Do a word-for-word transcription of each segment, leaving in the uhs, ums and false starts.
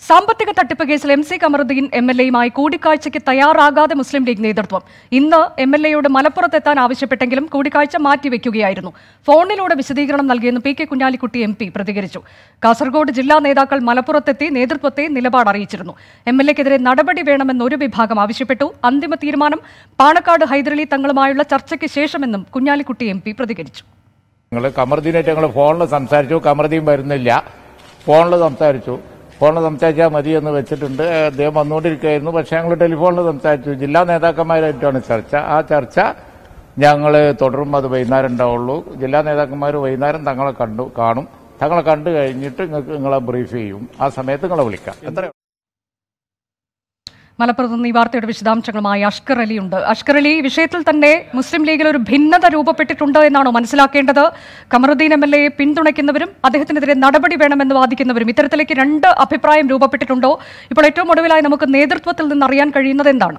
സാമ്പത്തിക തട്ടിപ്പ് കേസിൽ M C Kamaruddin M L എയുമായി കൂടിക്കാഴ്ചയ്ക്ക് തയ്യാറാകാതെ മുസ്ലിം ലീഗ് നേതൃത്വം ഇന്ന് എം എൽ എയോട് മലപ്പുറത്തെത്താൻ ആവശ്യപ്പെട്ടെങ്കിലും കൂടിക്കാഴ്ച മാറ്റിവെക്കുകയായിരുന്നു. ഫോണിലൂടെ വിശദീകരണം നൽകിയെന്ന് P K Kunhalikutty M P പ്രതികരിച്ചു. കാസർഗോഡ് ജില്ലാ നേതാക്കൾ മലപ്പുറത്തെത്തി നേതൃത്വത്തെ നിലപാട് അറിയിച്ചിരുന്നു. എം എൽ എക്കെതിരെ നടപടി വേണമെന്ന് ഒരു വിഭാഗം ആവശ്യപ്പെട്ടു. അന്തിമ തീരുമാനം പാണക്കാട് ഹൈദരലി തങ്ങളുമായുള്ള ചർച്ചയ്ക്ക് ശേഷമെന്നും കുഞ്ഞാലിക്കുട്ടി എം പി പ്രതികരിച്ചു. കമറുദ്ദീനായിട്ട് ഞങ്ങൾ ഫോണിൽ സംസാരിച്ചു. കമറുദ്ദീൻ വരുന്നില്ല. ഫോണിൽ സംസാരിച്ചു. ഫോണിൽ സംസാരിച്ചാൽ മതി എന്ന് വെച്ചിട്ടുണ്ട്. അദ്ദേഹം വന്നുകൊണ്ടിരിക്കുകയായിരുന്നു. പക്ഷേ ഞങ്ങൾ ടെലിഫോണിൽ സംസാരിച്ചു. ജില്ലാ നേതാക്കന്മാരായിട്ടാണ് ചർച്ച. ആ ചർച്ച ഞങ്ങൾ തുടരും. അത് വൈകുന്നേരം ഉണ്ടാവുള്ളൂ. ജില്ലാ നേതാക്കന്മാർ വൈകുന്നേരം തങ്ങളെ കണ്ടു കാണും. തങ്ങളെ കണ്ടു കഴിഞ്ഞിട്ട് നിങ്ങൾക്ക് നിങ്ങളെ ബ്രീഫ് ചെയ്യും. ആ സമയത്ത് നിങ്ങളെ വിളിക്കാം. എത്ര മലപ്പുറത്ത് നിന്ന് ഈ വാർത്തയുടെ വിശദാംശങ്ങളുമായി അഷ്കർ അലി ഉണ്ട്. അഷ്കർ അലി, വിഷയത്തിൽ തന്നെ മുസ്ലിം ലീഗിൽ ഒരു ഭിന്നത രൂപപ്പെട്ടിട്ടുണ്ട് എന്നാണോ മനസ്സിലാക്കേണ്ടത്? കമറുദ്ദീൻ എം എൽ എയെ പിന്തുണയ്ക്കുന്നവരും അദ്ദേഹത്തിനെതിരെ നടപടി വേണമെന്ന് വാദിക്കുന്നവരും ഇത്തരത്തിലേക്ക് രണ്ട് അഭിപ്രായം രൂപപ്പെട്ടിട്ടുണ്ടോ? ഇപ്പോൾ ഏറ്റവും ഒടുവിലായി നമുക്ക് നേതൃത്വത്തിൽ നിന്ന് അറിയാൻ കഴിയുന്നത് എന്താണ്?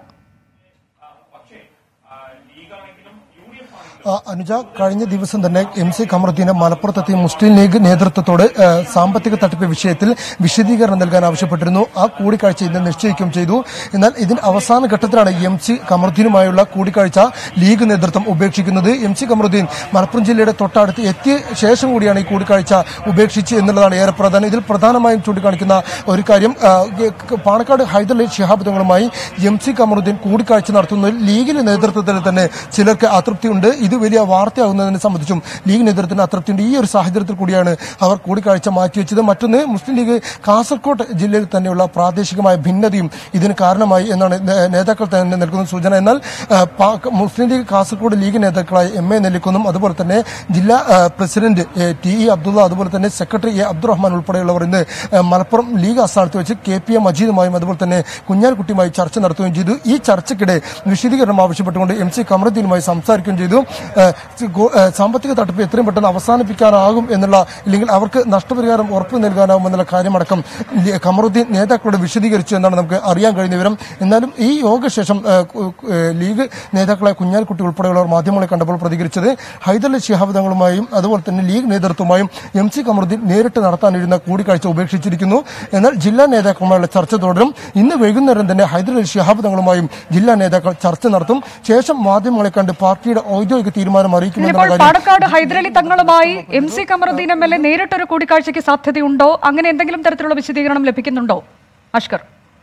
അനുജ, കഴിഞ്ഞ ദിവസം തന്നെ എം സി കമറുദ്ദീനെ മലപ്പുറത്തെത്തിയ മുസ്ലിം ലീഗ് നേതൃത്വത്തോട് സാമ്പത്തിക തട്ടിപ്പ് വിഷയത്തിൽ വിശദീകരണം നൽകാൻ ആവശ്യപ്പെട്ടിരുന്നു. ആ കൂടിക്കാഴ്ച ഇന്ന് നിശ്ചയിക്കുകയും ചെയ്തു. എന്നാൽ ഇതിന് അവസാന ഘട്ടത്തിലാണ് എം സി കമറുദ്ദീനുമായുള്ള കൂടിക്കാഴ്ച ലീഗ് നേതൃത്വം ഉപേക്ഷിക്കുന്നത്. എം സി കമറുദ്ദീൻ മലപ്പുറം ജില്ലയുടെ തൊട്ടടുത്ത് എത്തിയ ശേഷം കൂടിയാണ് ഈ കൂടിക്കാഴ്ച ഉപേക്ഷിച്ച് എന്നുള്ളതാണ് ഏറെ പ്രധാനം. ഇതിൽ പ്രധാനമായും ചൂണ്ടിക്കാണിക്കുന്ന ഒരു കാര്യം, പാണക്കാട് ഹൈദരലി ശിഹാബ് തങ്ങളുമായി എം സി കമറുദ്ദീൻ കൂടിക്കാഴ്ച നടത്തുന്നതിൽ ലീഗിന്റെ നേതൃത്വത്തിൽ തന്നെ ചിലർക്ക് അതൃപ്തിയുണ്ട്. ഇത് വലിയ വാർത്തയാകുന്നതിനെ സംബന്ധിച്ചും ലീഗ് നേതൃത്വത്തിന് അതൃപ്തിയുണ്ട്. ഈ ഒരു സാഹചര്യത്തിൽ കൂടിയാണ് അവർ കൂടിക്കാഴ്ച മാറ്റിവെച്ചത്. മറ്റൊന്ന്, മുസ്ലിം ലീഗ് കാസർകോട് ജില്ലയിൽ തന്നെയുള്ള പ്രാദേശികമായ ഭിന്നതയും ഇതിന് കാരണമായി എന്നാണ് നേതാക്കൾ തന്നെ നൽകുന്ന സൂചന. എന്നാൽ മുസ്ലിം ലീഗ് കാസർകോട് ലീഗ് നേതാക്കളായ എം എ നെല്ലിക്കുന്നും അതുപോലെ തന്നെ ജില്ലാ പ്രസിഡന്റ് ടി ഇ അബ്ദുള്ള, അതുപോലെ തന്നെ സെക്രട്ടറി എ അബ്ദുറഹ്മാൻ ഉൾപ്പെടെയുള്ളവർ ഇന്ന് മലപ്പുറം ലീഗ് ആസ്ഥാനത്ത് വെച്ച് കെ പി എ മജീദുമായും അതുപോലെ തന്നെ കുഞ്ഞാലിക്കുട്ടിയുമായി ചർച്ച നടത്തുകയും ചെയ്തു. ഈ ചർച്ചയ്ക്കിടെ വിശദീകരണം ആവശ്യപ്പെട്ടുകൊണ്ട് എം സി കമറുദ്ദീനുമായി സംസാരിക്കുകയും ചെയ്തു. സാമ്പത്തിക തട്ടിപ്പ് എത്രയും പെട്ടെന്ന് അവസാനിപ്പിക്കാനാകും എന്നുള്ള, ഇല്ലെങ്കിൽ അവർക്ക് നഷ്ടപരിഹാരം ഉറപ്പു നൽകാനാകും എന്നുള്ള കാര്യമടക്കം കമറുദ്ദീൻ നേതാക്കളോട് വിശദീകരിച്ചു എന്നാണ് നമുക്ക് അറിയാൻ കഴിഞ്ഞ വിവരം. എന്നാലും ഈ യോഗശേഷം ലീഗ് നേതാക്കളായ കുഞ്ഞാലിക്കുട്ടി ഉൾപ്പെടെയുള്ളവർ മാധ്യമങ്ങളെ കണ്ടപ്പോൾ പ്രതികരിച്ചത് ഹൈദരലി ശിഹാബ് തങ്ങളുമായും അതുപോലെ തന്നെ ലീഗ് നേതൃത്വമായും എം സി കമറുദ്ദീൻ നേരിട്ട് നടത്താനിരുന്ന കൂടിക്കാഴ്ച ഉപേക്ഷിച്ചിരിക്കുന്നു. എന്നാൽ ജില്ലാ നേതാക്കളുമായുള്ള ചർച്ച തുടരും. ഇന്ന് വൈകുന്നേരം തന്നെ ഹൈദരലി ശിഹാബ് തങ്ങളുമായും ജില്ലാ നേതാക്കൾ ചർച്ച നടത്തും. ശേഷം മാധ്യമങ്ങളെ കണ്ട് പാർട്ടിയുടെ ഔദ്യോഗിക തീരുമാനം അറിയിക്കുമെന്ന് പാണക്കാട് ഹൈദരലി തങ്ങളുമായി M C Kamaruddin M L A നേരിട്ടൊരു കൂടിക്കാഴ്ചയ്ക്ക് സാധ്യതയുണ്ടോ? അങ്ങനെ എന്തെങ്കിലും തരത്തിലുള്ള വിശദീകരണം ലഭിക്കുന്നുണ്ടോ അഷ്കർ?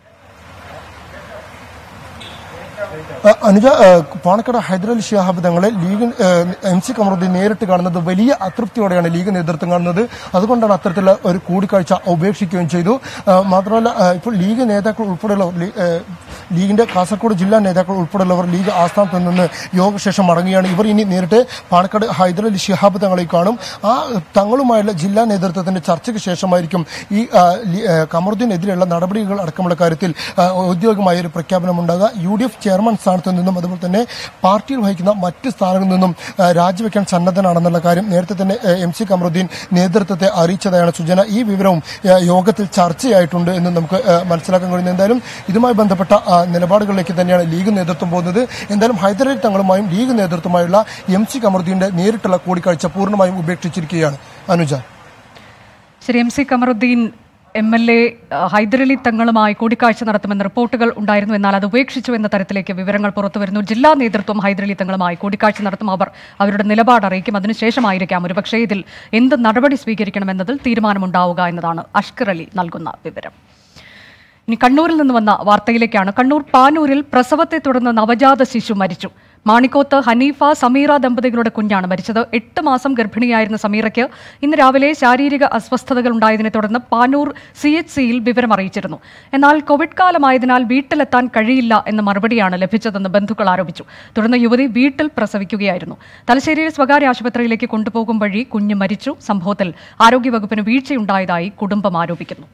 അനുജ, പാണക്കാട് ഹൈദരലി ശിഹാബ് തങ്ങളെ ലീഗ് എം സി കമറുദ്ദീൻ നേരിട്ട് കാണുന്നത് വലിയ അതൃപ്തിയോടെയാണ് ലീഗ് നേതൃത്വം കാണുന്നത്. അതുകൊണ്ടാണ് അത്തരത്തിലുള്ള ഒരു കൂടിക്കാഴ്ച ഉപേക്ഷിക്കുകയും ചെയ്തു. മാത്രമല്ല, ഇപ്പോൾ ലീഗ് നേതാക്കൾ ഉൾപ്പെടെയുള്ളവർ, ലീഗിന്റെ കാസർഗോഡ് ജില്ലാ നേതാക്കൾ ഉൾപ്പെടെയുള്ളവർ ലീഗ് ആസ്ഥാനത്ത് നിന്ന് യോഗശേഷം മടങ്ങുകയാണ്. ഇവർ ഇനി നേരിട്ട് പാണക്കാട് ഹൈദരലി ശിഹാബ് തങ്ങളെ കാണും. ആ തങ്ങളുമായുള്ള ജില്ലാ നേതൃത്വത്തിന്റെ ചർച്ചയ്ക്ക് ശേഷമായിരിക്കും ഈ കമറുദ്ദീനെതിരെയുള്ള നടപടികൾ അടക്കമുള്ള കാര്യത്തിൽ ഔദ്യോഗികമായ ഒരു പ്രഖ്യാപനം ഉണ്ടാകുക. യു ഡി എഫ് ചെയർമാൻ സ്ഥാനത്ത് നിന്നും അതുപോലെ തന്നെ പാർട്ടിയിൽ വഹിക്കുന്ന മറ്റ് സ്ഥാനങ്ങളിൽ നിന്നും രാജിവെക്കാൻ സന്നദ്ധനാണെന്നുള്ള കാര്യം നേരത്തെ തന്നെ എം സി കമറുദ്ദീൻ നേതൃത്വത്തെ അറിയിച്ചതായാണ് സൂചന. ഈ വിവരവും യോഗത്തിൽ ചർച്ചയായിട്ടുണ്ട് എന്ന് നമുക്ക് മനസ്സിലാക്കാൻ കഴിയുന്നു. എന്തായാലും ഇതുമായി ബന്ധപ്പെട്ട നിലപാടുകളിലേക്ക് തന്നെയാണ് ലീഗ് നേതൃത്വം പോകുന്നത്. എന്തായാലും ഹൈദരലി തങ്ങളുമായും ലീഗ് നേതൃത്വമായുള്ള എം സി കമറുദ്ദീന്റെ നേരിട്ടുള്ള കൂടിക്കാഴ്ച പൂർണ്ണമായും ഉപേക്ഷിച്ചിരിക്കുകയാണ്. അനുജ, ശരി. M C Kamaruddin M L A Hyderali തങ്ങളുമായി കൂടിക്കാഴ്ച നടത്തുമെന്ന റിപ്പോർട്ടുകൾ ഉണ്ടായിരുന്നു. എന്നാൽ അത് ഉപേക്ഷിച്ചു എന്ന തരത്തിലേക്ക് വിവരങ്ങൾ പുറത്തുവരുന്നു. ജില്ലാ നേതൃത്വം ഹൈദരലി തങ്ങളുമായി കൂടിക്കാഴ്ച നടത്തും. അവർ അവരുടെ നിലപാട് അറിയിക്കും. അതിനുശേഷമായിരിക്കാം ഒരുപക്ഷേ ഇതിൽ എന്ത് നടപടി സ്വീകരിക്കണമെന്നതിൽ തീരുമാനമുണ്ടാവുക എന്നതാണ് അഷ്കർ അലി നൽകുന്ന വിവരം. ഇനി കണ്ണൂരിൽ നിന്ന് വന്ന വാർത്തയിലേക്കാണ്. കണ്ണൂർ പാനൂരിൽ പ്രസവത്തെ തുടർന്ന് നവജാത ശിശു മരിച്ചു. മാണിക്കോത്ത് ഹനീഫ സമീറ ദമ്പതികളുടെ കുഞ്ഞാണ് മരിച്ചത്. എട്ട് മാസം ഗർഭിണിയായിരുന്ന സമീറയ്ക്ക് ഇന്ന് രാവിലെ ശാരീരിക അസ്വസ്ഥതകൾ ഉണ്ടായതിനെ തുടർന്ന് പാനൂർ സി എച്ച് സിയിൽ വിവരം അറിയിച്ചിരുന്നു. എന്നാൽ കോവിഡ് കാലമായതിനാൽ വീട്ടിലെത്താൻ കഴിയില്ല എന്ന മറുപടിയാണ് ലഭിച്ചതെന്ന് ബന്ധുക്കൾ ആരോപിച്ചു. തുടർന്ന് യുവതി വീട്ടിൽ പ്രസവിക്കുകയായിരുന്നു. തലശ്ശേരിയിൽ സ്വകാര്യ ആശുപത്രിയിലേക്ക് കൊണ്ടുപോകും വഴി കുഞ്ഞ് മരിച്ചു. സംഭവത്തിൽ ആരോഗ്യവകുപ്പിന് വീഴ്ചയുണ്ടായതായി കുടുംബം ആരോപിക്കുന്നു.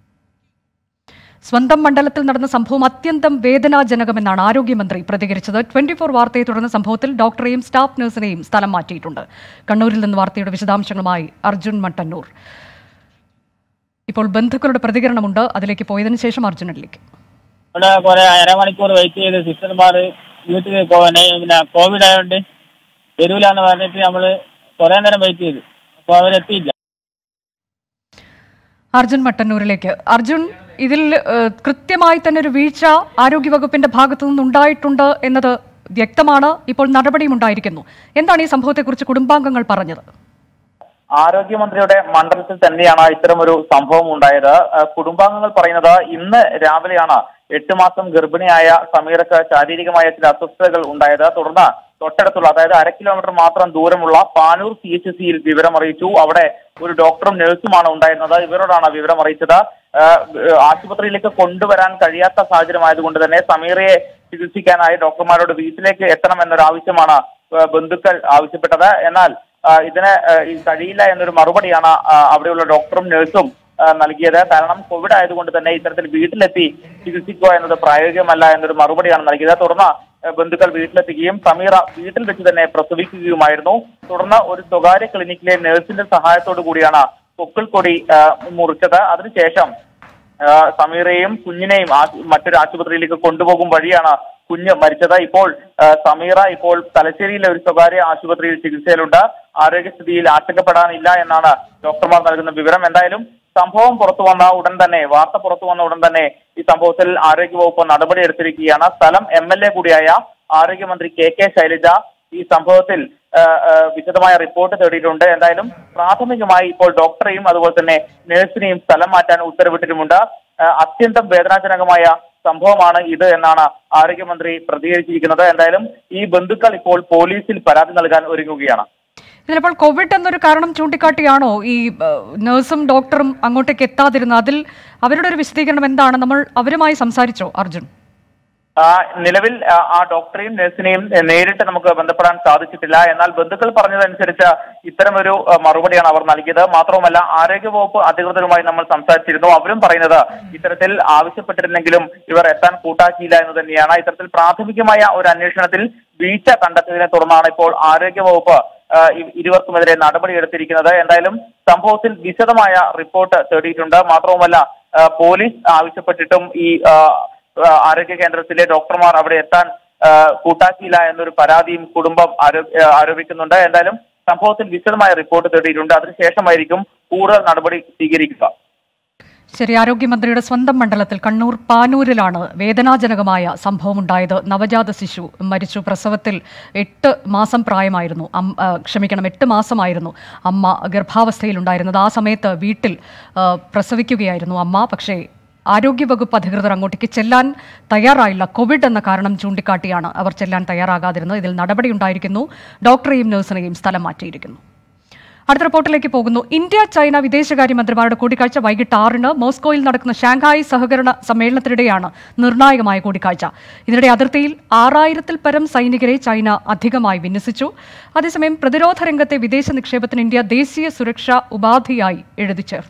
സ്വന്തം മണ്ഡലത്തിൽ നടന്ന സംഭവം അത്യന്തം വേദനാജനകമെന്നാണ് ആരോഗ്യമന്ത്രി പ്രതികരിച്ചത്. ട്വന്റി ഫോർ വാർത്തയെ തുടർന്ന് സംഭവത്തിൽ ഡോക്ടറെയും സ്റ്റാഫ് നഴ്സിനെയും സ്ഥലം മാറ്റിയിട്ടുണ്ട്. കണ്ണൂരിൽ നിന്ന് വാർത്തയുടെ വിശദാംശങ്ങളുമായി അർജുൻ മട്ടന്നൂർ. ഇപ്പോൾ ബന്ധുക്കളുടെ പ്രതികരണമുണ്ട്, അതിലേക്ക് പോയതിനു ശേഷം അർജുനനിലേക്ക്. ഇവിടെ കുറെ അരമണിക്കൂർ വെയിറ്റ് ചെയ്ത് സിസ്റ്റർമാർ വീട്ടിൽ പിന്നെ കോവിഡ് ആയതുകൊണ്ട് വരൂലെന്ന് പറഞ്ഞിട്ട് നമ്മള് കുറെ നേരം വെയിറ്റ് ചെയ്തു. അപ്പോൾ അവരെത്തിയില്ല. അർജുൻ മട്ടന്നൂരിലേക്ക്. അർജുൻ, ഇതിൽ കൃത്യമായി തന്നെ ഒരു വീഴ്ച ആരോഗ്യവകുപ്പിന്റെ ഭാഗത്തു നിന്നുണ്ടായിട്ടുണ്ട് എന്നത് വ്യക്തമാണ്. ഇപ്പോൾ നടപടിയും ഉണ്ടായിരിക്കുന്നു. എന്താണ് ഈ സംഭവത്തെക്കുറിച്ച് കുടുംബാംഗങ്ങൾ പറഞ്ഞത്? ആരോഗ്യമന്ത്രിയുടെ മണ്ഡലത്തിൽ തന്നെയാണ് ഇത്തരമൊരു സംഭവം ഉണ്ടായത്. കുടുംബാംഗങ്ങൾ പറയുന്നത് ഇന്ന് രാവിലെയാണ് എട്ട് മാസം ഗർഭിണിയായ സമീറക്ക് ശാരീരികമായ ചില അസ്വസ്ഥതകൾ ഉണ്ടായത്. തുടർന്ന് തൊട്ടടുത്തുള്ള അതായത് അര കിലോമീറ്റർ മാത്രം ദൂരമുള്ള പാനൂർ സി എച്ച് സിയിൽ വിവരം അറിയിച്ചു. അവിടെ ഒരു ഡോക്ടറും നഴ്സുമാണ് ഉണ്ടായിരുന്നത്. ഇവരോടാണ് വിവരം അറിയിച്ചത്. ആശുപത്രിയിലേക്ക് കൊണ്ടുവരാൻ കഴിയാത്ത സാഹചര്യമായതുകൊണ്ട് തന്നെ സമീറയെ ചികിത്സിക്കാനായി ഡോക്ടർമാരോട് വീട്ടിലേക്ക് എത്തണമെന്നൊരു ആവശ്യമാണ് ബന്ധുക്കൾ ആവശ്യപ്പെട്ടത്. എന്നാൽ ഇതിന് കഴിയില്ല എന്നൊരു മറുപടിയാണ് അവിടെയുള്ള ഡോക്ടറും നഴ്സും നൽകിയത്. കാരണം കോവിഡ് ആയതുകൊണ്ട് തന്നെ ഇത്തരത്തിൽ വീട്ടിലെത്തി ചികിത്സിക്കുക എന്നത് പ്രായോഗികമല്ല എന്നൊരു മറുപടിയാണ് നൽകിയത്. തുടർന്ന് ബന്ധുക്കൾ വീട്ടിലെത്തുകയും സമീറ വീട്ടിൽ വെച്ച് തന്നെ പ്രസവിക്കുകയുമായിരുന്നു. തുടർന്ന് ഒരു സ്വകാര്യ ക്ലിനിക്കിലെ നഴ്സിന്റെ സഹായത്തോടു കൂടിയാണ് പൊക്കിൾ കൊടി മുറിച്ചത്. അതിനുശേഷം സമീറയെയും കുഞ്ഞിനെയും മറ്റൊരു ആശുപത്രിയിലേക്ക് കൊണ്ടുപോകും വഴിയാണ് കുഞ്ഞ് മരിച്ചത്. ഇപ്പോൾ സമീറ ഇപ്പോൾ തലശ്ശേരിയിലെ ഒരു സ്വകാര്യ ആശുപത്രിയിൽ ചികിത്സയിലുണ്ട്. ആരോഗ്യസ്ഥിതിയിൽ ആശങ്കപ്പെടാനില്ല എന്നാണ് ഡോക്ടർമാർ നൽകുന്ന വിവരം. എന്തായാലും സംഭവം പുറത്തു വന്ന ഉടൻ തന്നെ വാർത്ത പുറത്തു വന്ന ഉടൻ തന്നെ ഈ സംഭവത്തിൽ ആരോഗ്യവകുപ്പ് നടപടിയെടുത്തിരിക്കുകയാണ്. സ്ഥലം എം എൽ എ കൂടിയായ ആരോഗ്യമന്ത്രി കെ കെ ശൈലജ ഈ സംഭവത്തിൽ വിശദമായ റിപ്പോർട്ട് തേടിയിട്ടുണ്ട്. എന്തായാലും പ്രാഥമികമായി ഇപ്പോൾ ഡോക്ടറെയും അതുപോലെ തന്നെ നഴ്സിനെയും സ്ഥലം മാറ്റാൻ ഉത്തരവിട്ടിട്ടുമുണ്ട്. അത്യന്തം വേദനാജനകമായ സംഭവമാണ് ഇത് എന്നാണ് ആരോഗ്യമന്ത്രി പ്രതികരിച്ചിരിക്കുന്നത്. എന്തായാലും ഈ ബന്ധുക്കൾ ഇപ്പോൾ പോലീസിൽ പരാതി നൽകാൻ ഒരുങ്ങുകയാണ്. ഇതിലിപ്പോൾ കോവിഡ് എന്നൊരു കാരണം ചൂണ്ടിക്കാട്ടിയാണോ ഈ നഴ്സും ഡോക്ടറും അങ്ങോട്ടേക്ക് എത്താതിരുന്നത്? അതിൽ അവരുടെ ഒരു വിശദീകരണം എന്താണ്? നമ്മൾ അവരുമായി സംസാരിച്ചോ അർജുൻ? നിലവിൽ ആ ഡോക്ടറെയും നഴ്സിനെയും നേരിട്ട് നമുക്ക് ബന്ധപ്പെടാൻ സാധിച്ചിട്ടില്ല. എന്നാൽ ബന്ധുക്കൾ പറഞ്ഞതനുസരിച്ച് ഇത്തരമൊരു മറുപടിയാണ് അവർ നൽകിയത്. മാത്രവുമല്ല ആരോഗ്യവകുപ്പ് അധികൃതരുമായി നമ്മൾ സംസാരിച്ചിരുന്നു. അവരും പറയുന്നത് ഇത്തരത്തിൽ ആവശ്യപ്പെട്ടിരുന്നെങ്കിലും ഇവർ എത്താൻ കൂട്ടാക്കിയില്ല എന്ന് തന്നെയാണ്. ഇത്തരത്തിൽ പ്രാഥമികമായ ഒരു അന്വേഷണത്തിൽ വീഴ്ച കണ്ടെത്തിയതിനെ തുടർന്നാണ് ഇപ്പോൾ ആരോഗ്യവകുപ്പ് ഇരുവർക്കുമെതിരെ നടപടിയെടുത്തിരിക്കുന്നത്. എന്തായാലും സംഭവത്തിൽ വിശദമായ റിപ്പോർട്ട് തേടിയിട്ടുണ്ട്. മാത്രവുമല്ല പോലീസ് ആവശ്യപ്പെട്ടിട്ടും ഈ ആരോഗ്യ കേന്ദ്രത്തിലെ ഡോക്ടർമാർ അവിടെ എത്താൻ കൂട്ടാക്കിയില്ല എന്നൊരു പരാതിയും കുടുംബം ആരോപിക്കുന്നുണ്ട്. എന്തായാലും സംഭവത്തിൽ വിശദമായ റിപ്പോർട്ട് തേടിയിട്ടുണ്ട്. അതിനുശേഷമായിരിക്കും കൂടുതൽ നടപടി സ്വീകരിക്കുക. ശരി, ആരോഗ്യമന്ത്രിയുടെ സ്വന്തം മണ്ഡലത്തിൽ കണ്ണൂർ പാനൂരിലാണ് വേദനാജനകമായ സംഭവമുണ്ടായത്. നവജാത ശിശു മരിച്ചു. പ്രസവത്തിൽ എട്ട് മാസം പ്രായമായിരുന്നു ക്ഷമിക്കണം എട്ട് മാസമായിരുന്നു അമ്മ ഗർഭാവസ്ഥയിലുണ്ടായിരുന്നത്. ആ സമയത്ത് വീട്ടിൽ പ്രസവിക്കുകയായിരുന്നു അമ്മ. പക്ഷേ ആരോഗ്യവകുപ്പ് അധികൃതർ അങ്ങോട്ടേക്ക് ചെല്ലാൻ തയ്യാറായില്ല. കോവിഡ് എന്ന കാരണം ചൂണ്ടിക്കാട്ടിയാണ് അവർ ചെല്ലാൻ തയ്യാറാകാതിരുന്നത്. ഇതിൽ നടപടിയുണ്ടായിരിക്കുന്നു. ഡോക്ടറെയും നഴ്സിനെയും സ്ഥലം മാറ്റിയിരിക്കുന്നു. അടുത്ത റിപ്പോർട്ടിലേക്ക് പോകുന്നു. ഇന്ത്യ ചൈന വിദേശകാര്യമന്ത്രിമാരുടെ കൂടിക്കാഴ്ച വൈകിട്ട് ആറിന് മോസ്കോയിൽ നടക്കുന്ന ഷാങ്ഹായ് സഹകരണ സമ്മേളനത്തിനിടെയാണ് നിർണായകമായ കൂടിക്കാഴ്ച. ഇതിനിടെ അതിർത്തിയിൽ ആറായിരത്തിൽ പരം സൈനികരെ ചൈന അധികമായി വിന്യസിച്ചു. അതേസമയം പ്രതിരോധ രംഗത്തെ വിദേശ നിക്ഷേപത്തിന് ഇന്ത്യ ദേശീയ സുരക്ഷാ ഉപാധിയായി എഴുതി ചേർത്തു.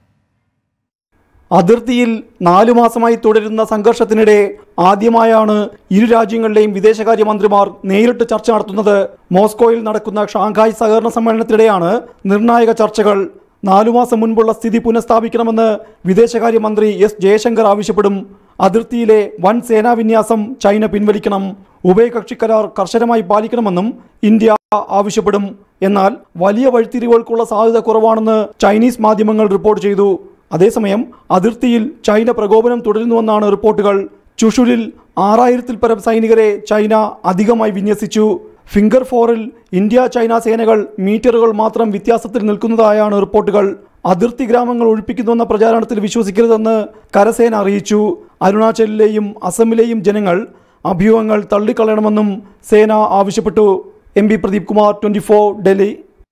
അതിർത്തിയിൽ നാലു മാസമായി തുടരുന്ന സംഘർഷത്തിനിടെ ആദ്യമായാണ് ഇരു രാജ്യങ്ങളിലെയും വിദേശകാര്യമന്ത്രിമാർ നേരിട്ട് ചർച്ച നടത്തുന്നത്. മോസ്കോയിൽ നടക്കുന്ന ഷാങ്ഹായ് സഹകരണ സമ്മേളനത്തിനിടെയാണ് നിർണായക ചർച്ചകൾ. നാലു മാസം മുൻപുള്ള സ്ഥിതി പുനഃസ്ഥാപിക്കണമെന്ന് വിദേശകാര്യമന്ത്രി എസ് ജയശങ്കർ ആവശ്യപ്പെടും. അതിർത്തിയിലെ വൻ സേനാവിന്യാസം ചൈന പിൻവലിക്കണം. ഉഭയകക്ഷി കരാർ കർശനമായി പാലിക്കണമെന്നും ഇന്ത്യ ആവശ്യപ്പെടും. എന്നാൽ വലിയ വഴിത്തിരിവുകൾക്കുള്ള സാധ്യത കുറവാണെന്ന് ചൈനീസ് മാധ്യമങ്ങൾ റിപ്പോർട്ട് ചെയ്തു. അതേസമയം അതിർത്തിയിൽ ചൈന പ്രകോപനം തുടരുന്നുവെന്നാണ് റിപ്പോർട്ടുകൾ. ചുഷുലിൽ ആറായിരത്തിൽ പരം സൈനികരെ ചൈന അധികമായി വിന്യസിച്ചു. ഫിംഗർ ഫോറിൽ ഇന്ത്യ ചൈന സേനകൾ മീറ്ററുകൾ മാത്രം വ്യത്യാസത്തിൽ നിൽക്കുന്നതായാണ് റിപ്പോർട്ടുകൾ. അതിർത്തി ഗ്രാമങ്ങൾ ഒഴിപ്പിക്കുന്നുവെന്ന പ്രചാരണത്തിൽ വിശ്വസിക്കരുതെന്ന് കരസേന അറിയിച്ചു. അരുണാചലിലെയും അസമിലെയും ജനങ്ങൾ അഭ്യൂഹങ്ങൾ തള്ളിക്കളയണമെന്നും സേന ആവശ്യപ്പെട്ടു. M P Pradeep Kumar, twenty four, Delhi.